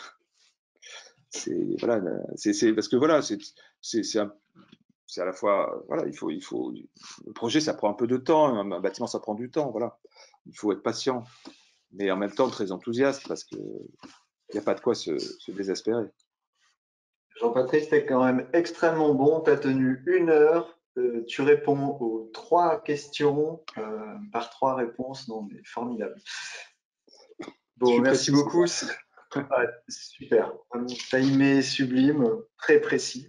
C'est voilà, c'est parce que voilà, c'est c'est à la fois voilà, il faut il faut le projet, ça prend un peu de temps, un, un bâtiment, ça prend du temps, voilà. Il faut être patient, mais en même temps très enthousiaste parce que il n'y a pas de quoi se, se désespérer. Jean-Patrice, c'était quand même extrêmement bon. Tu as tenu une heure. Euh, tu réponds aux trois questions euh, par trois réponses. Non, mais formidable. Bon, merci précis, beaucoup. Ouais, super. Timé, sublime, très précis.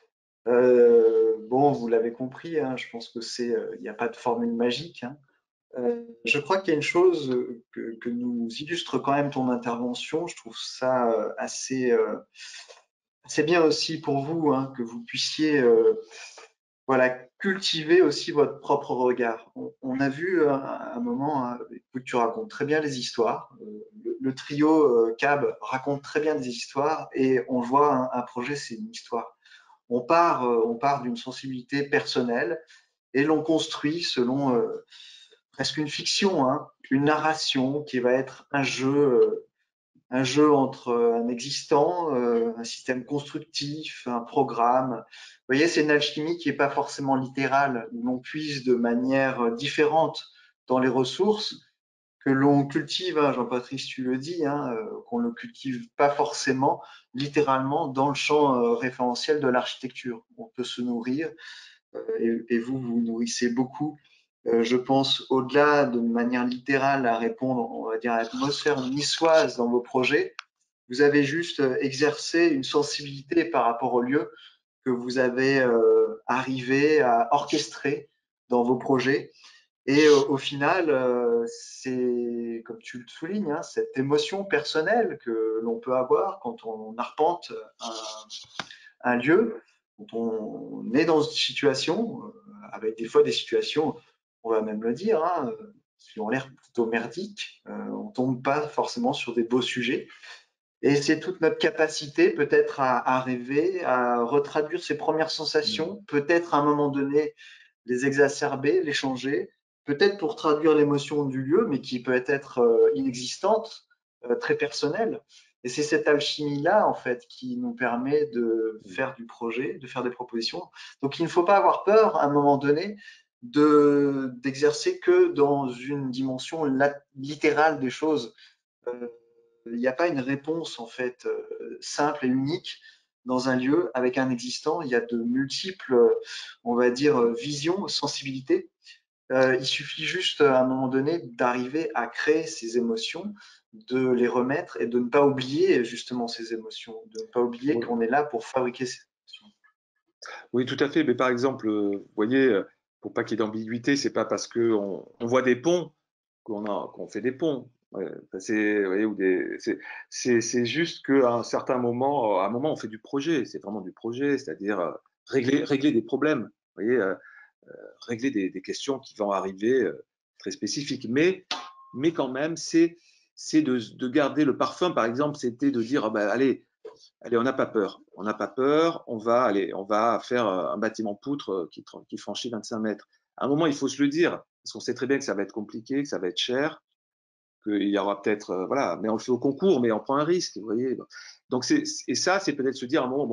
Euh, bon, vous l'avez compris, hein, je pense que c'est, il euh, n'y a pas de formule magique. Hein. Euh, je crois qu'il y a une chose que, que nous illustre quand même ton intervention. Je trouve ça euh, assez, euh, assez bien aussi pour vous, hein, que vous puissiez euh, voilà, cultiver aussi votre propre regard. On, on a vu à un moment, hein, écoute, tu racontes très bien les histoires. Le, le trio euh, C A B raconte très bien des histoires et on voit un, un projet, c'est une histoire. On part, euh, on part d'une sensibilité personnelle et l'on construit selon euh, presque une fiction, hein, une narration qui va être un jeu, euh, un jeu entre un existant, euh, un système constructif, un programme. Vous voyez, c'est une alchimie qui n'est pas forcément littérale, où l'on puise de manière différente dans les ressources que l'on cultive, hein, Jean-Patrice, tu le dis, hein, euh, qu'on ne le cultive pas forcément littéralement dans le champ euh, référentiel de l'architecture. On peut se nourrir, euh, et, et vous, vous nourrissez beaucoup. Euh, je pense au-delà de manière littérale à répondre, on va dire, à l'atmosphère niçoise dans vos projets, vous avez juste exercé une sensibilité par rapport au lieu que vous avez euh, arrivé à orchestrer dans vos projets. Et euh, au final, euh, c'est, comme tu le soulignes, hein, cette émotion personnelle que l'on peut avoir quand on arpente un, un lieu, quand on est dans une situation, euh, avec des fois des situations, on va même le dire, hein, qui ont l'air plutôt merdiques, euh, on tombe pas forcément sur des beaux sujets. Et c'est toute notre capacité peut-être à, à rêver, à retraduire ces premières sensations, peut-être à un moment donné les exacerber, les changer, peut-être pour traduire l'émotion du lieu, mais qui peut être euh, inexistante, euh, très personnelle. Et c'est cette alchimie-là, en fait, qui nous permet de faire du projet, de faire des propositions. Donc, il ne faut pas avoir peur, à un moment donné, de d'exercer que dans une dimension littérale des choses. Euh, il n'y a pas une réponse, en fait, euh, simple et unique dans un lieu avec un existant. Il y a de multiples, on va dire, visions, sensibilités. Euh, il suffit juste, à un moment donné, d'arriver à créer ces émotions, de les remettre et de ne pas oublier justement ces émotions, de ne pas oublier Oui. qu'on est là pour fabriquer ces émotions. Oui, tout à fait. Mais par exemple, vous voyez, pour pas qu'il y ait d'ambiguïté, c'est pas parce qu'on on voit des ponts qu'on a qu'on fait des ponts. Ouais, c'est, vous voyez, ou des, c'est, c'est juste qu'à un certain moment, à un moment, on fait du projet. C'est vraiment du projet, c'est-à-dire euh, régler, régler des problèmes. Vous voyez, euh, euh, régler des, des questions qui vont arriver euh, très spécifiques. Mais, mais quand même, c'est, c'est de, de garder le parfum. Par exemple, c'était de dire, ah ben, allez. Allez, on n'a pas peur. On n'a pas peur. On va aller, on va faire un bâtiment poutre qui, qui franchit vingt-cinq mètres. À un moment, il faut se le dire, parce qu'on sait très bien que ça va être compliqué, que ça va être cher, qu'il y aura peut-être, euh, voilà, mais on le fait au concours, mais on prend un risque, vous voyez. Donc c'est, et ça, c'est peut-être se dire à un moment, bon, bah,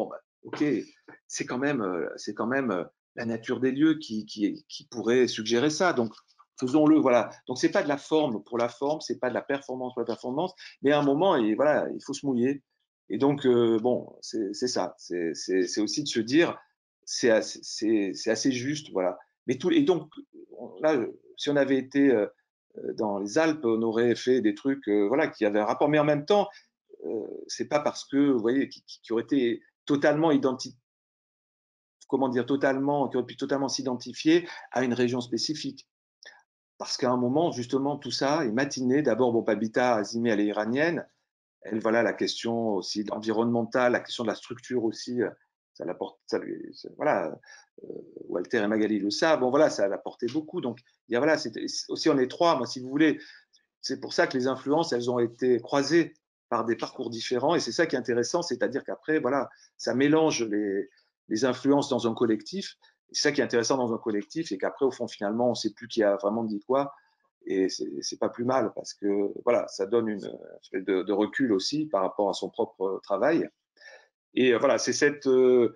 ok, c'est quand même, euh, c'est quand même euh, la nature des lieux qui, qui, qui pourrait suggérer ça. Donc, faisons-le, voilà. Donc, c'est pas de la forme pour la forme, c'est pas de la performance pour la performance, mais à un moment, et voilà, il faut se mouiller. Et donc, euh, bon, c'est ça. C'est aussi de se dire, c'est assez, assez juste, voilà. Mais tout, et donc, là, si on avait été euh, dans les Alpes, on aurait fait des trucs, euh, voilà, qui avaient un rapport. Mais en même temps, euh, c'est pas parce que, vous voyez, qui, qui aurait été totalement identifié, comment dire, totalement, qui aurait pu totalement s'identifier à une région spécifique. Parce qu'à un moment, justement, tout ça est matiné. D'abord, bon, Babita Azimi, elle est iranienne. Elle, voilà, la question aussi environnementale, la question de la structure aussi, ça l'apporte, ça lui, ça, voilà, euh, Walter et Magali le savent. Bon, voilà, ça l'apportait beaucoup. Donc, il y a, voilà, c'est aussi on est trois, moi, si vous voulez. C'est pour ça que les influences, elles ont été croisées par des parcours différents. Et c'est ça qui est intéressant, c'est-à-dire qu'après, voilà, ça mélange les, les influences dans un collectif. C'est ça qui est intéressant dans un collectif, et qu'après, au fond, finalement, on ne sait plus qui a vraiment dit quoi. Et c'est pas plus mal, parce que voilà, ça donne une espèce de, de recul aussi par rapport à son propre travail. Et voilà, c'est cette, euh,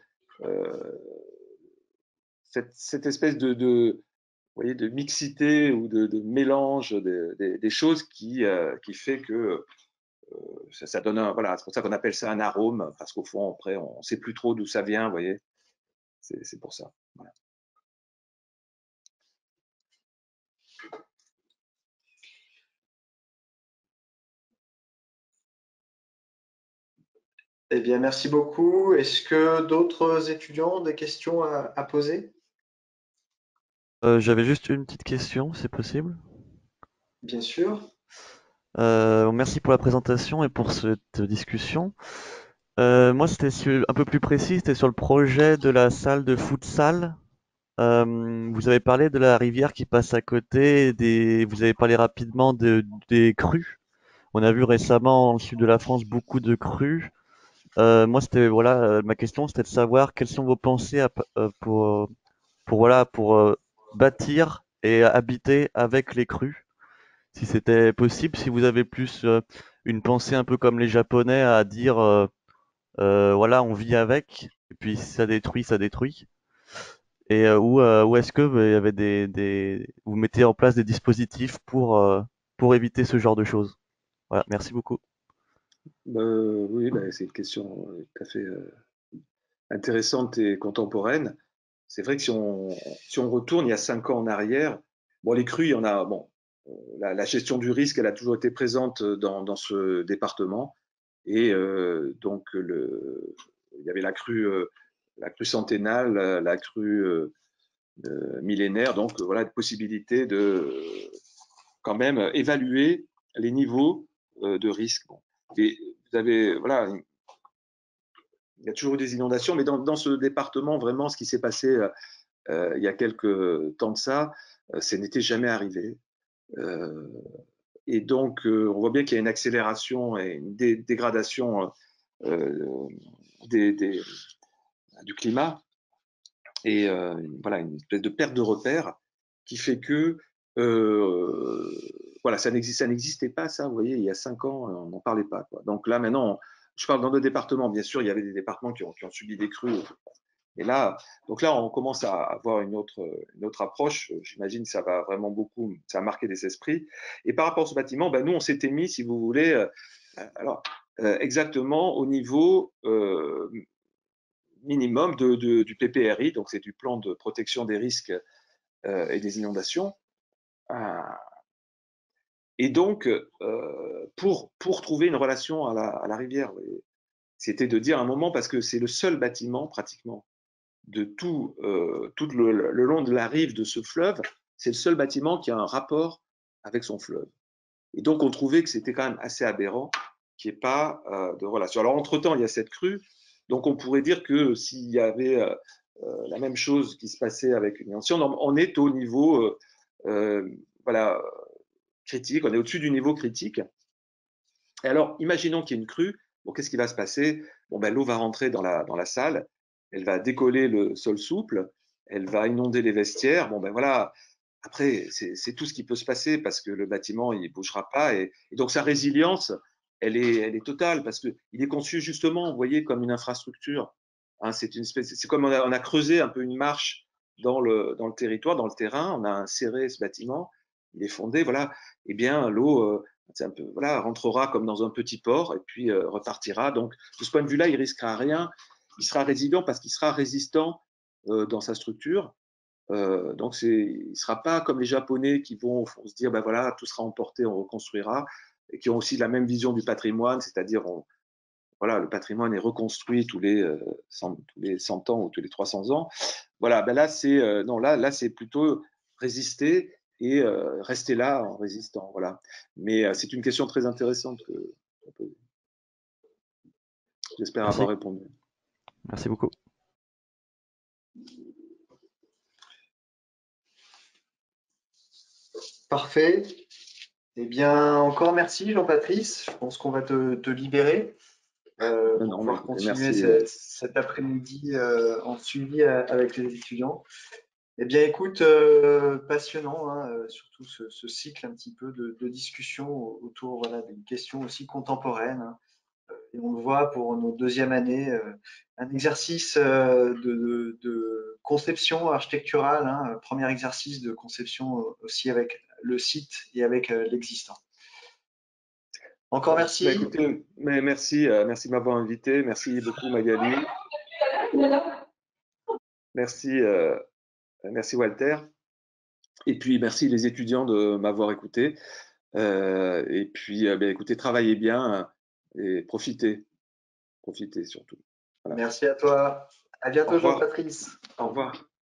cette, cette espèce de, de, vous voyez, de mixité ou de, de mélange des, des, des choses qui, euh, qui fait que euh, ça, ça donne un, voilà, c'est pour ça qu'on appelle ça un arôme, parce qu'au fond, après, on ne sait plus trop d'où ça vient, vous voyez. C'est pour ça. Voilà. Eh bien, merci beaucoup. Est-ce que d'autres étudiants ont des questions à, à poser? Euh, j'avais juste une petite question, c'est possible? Bien sûr. Euh, merci pour la présentation et pour cette discussion. Euh, moi, c'était sur- un peu plus précis, c'était sur le projet de la salle de futsal. Euh, vous avez parlé de la rivière qui passe à côté, des, vous avez parlé rapidement de, des crues. On a vu récemment dans le sud de la France beaucoup de crues. Euh, moi, c'était voilà, euh, ma question, c'était de savoir quelles sont vos pensées à- euh, pour, pour voilà, pour euh, bâtir et habiter avec les crues. Si c'était possible, si vous avez plus euh, une pensée un peu comme les Japonais à dire euh, euh, voilà, on vit avec, et puis si ça détruit, ça détruit. Et euh, où, euh, où est-ce que vous, y avait des, des, vous mettez en place des dispositifs pour, euh, pour éviter ce genre de choses? Voilà, merci beaucoup. Euh, oui, bah, c'est une question tout à fait euh, intéressante et contemporaine. C'est vrai que si on, si on retourne il y a cinq ans en arrière, bon, les crues, il y en a, bon, la, la gestion du risque, elle a toujours été présente dans, dans ce département. Et euh, donc, le, il y avait la crue, euh, la crue centennale, la, la crue euh, euh, millénaire. Donc, euh, voilà, une possibilité de euh, quand même évaluer les niveaux euh, de risque. Bon. Et vous avez, voilà, il y a toujours eu des inondations, mais dans, dans ce département, vraiment, ce qui s'est passé euh, euh, il y a quelques temps de ça, euh, ça n'était jamais arrivé. Euh, et donc, euh, on voit bien qu'il y a une accélération et une dé dégradation euh, des, des, du climat et euh, voilà, une espèce de perte de repères qui fait que euh, voilà, ça n'existait pas, ça, vous voyez, il y a cinq ans, on n'en parlait pas, quoi. Donc là, maintenant, je parle dans deux départements, bien sûr, il y avait des départements qui ont, qui ont subi des crues. Et là, donc là, on commence à avoir une autre, une autre approche. J'imagine que ça va vraiment beaucoup, ça a marqué des esprits. Et par rapport à ce bâtiment, ben nous, on s'était mis, si vous voulez, euh, alors euh, exactement au niveau euh, minimum de, de, du P P R I, donc c'est du plan de protection des risques euh, et des inondations. Ah. Et donc, euh, pour, pour trouver une relation à la, à la rivière, c'était de dire à un moment, parce que c'est le seul bâtiment pratiquement de tout, euh, tout le, le long de la rive de ce fleuve, c'est le seul bâtiment qui a un rapport avec son fleuve. Et donc, on trouvait que c'était quand même assez aberrant qu'il n'y ait pas euh, de relation. Alors, entre-temps, il y a cette crue, donc on pourrait dire que s'il y avait euh, euh, la même chose qui se passait avec une inondation, on est au niveau euh, euh, voilà, critique, on est au-dessus du niveau critique. Et alors, imaginons qu'il y ait une crue, bon, qu'est-ce qui va se passer? Bon, ben, l'eau va rentrer dans la, dans la salle, elle va décoller le sol souple, elle va inonder les vestiaires. Bon, ben voilà, après, c'est tout ce qui peut se passer parce que le bâtiment, il ne bougera pas. Et, et, donc, sa résilience, elle est, elle est totale parce qu'il est conçu justement, vous voyez, comme une infrastructure. Hein, c'est une espèce, c'est comme on a, on a creusé un peu une marche dans le, dans le territoire, dans le terrain, on a inséré ce bâtiment, il est fondé, voilà. Eh bien, l'eau, euh, c'est un peu, voilà, rentrera comme dans un petit port et puis euh, repartira. Donc, de ce point de vue-là, il risquera rien. Il sera résilient parce qu'il sera résistant euh, dans sa structure. Euh, donc, c'est, il ne sera pas comme les Japonais qui vont, vont se dire, ben voilà, tout sera emporté, on reconstruira, et qui ont aussi la même vision du patrimoine, c'est-à-dire, on, voilà, le patrimoine est reconstruit tous les, euh, cent, tous les cent ans ou tous les trois cents ans. Voilà, ben là, c'est, euh, non, là, là, c'est plutôt résister et euh, rester là en résistant. Voilà. Mais euh, c'est une question très intéressante que qu'on peut- j'espère Merci. avoir répondu. Merci beaucoup. Parfait. Eh bien, encore merci Jean-Patrice. Je pense qu'on va te, te libérer euh, Non, pour non, pouvoir mais continuer merci. ce- cet après-midi euh, en suivi euh, avec les étudiants. Eh bien, écoute, euh, passionnant, hein, euh, surtout ce, ce cycle un petit peu de, de discussion autour voilà, d'une question aussi contemporaine, hein. Et on le voit pour nos deuxième année, euh, un exercice euh, de, de- de conception architecturale, hein, premier exercice de conception euh, aussi avec le site et avec euh, l'existant. Encore Bah, merci. écoutez, mais merci, euh, merci de m'avoir invité. Merci beaucoup Magali. Merci, euh, merci Walter. Et puis merci les étudiants de m'avoir écouté. Euh, et puis, euh, ben, écoutez, travaillez bien euh, et profitez, profitez surtout. Voilà. Merci à toi. À Au bientôt revoir. Jean-Patrice. Au revoir.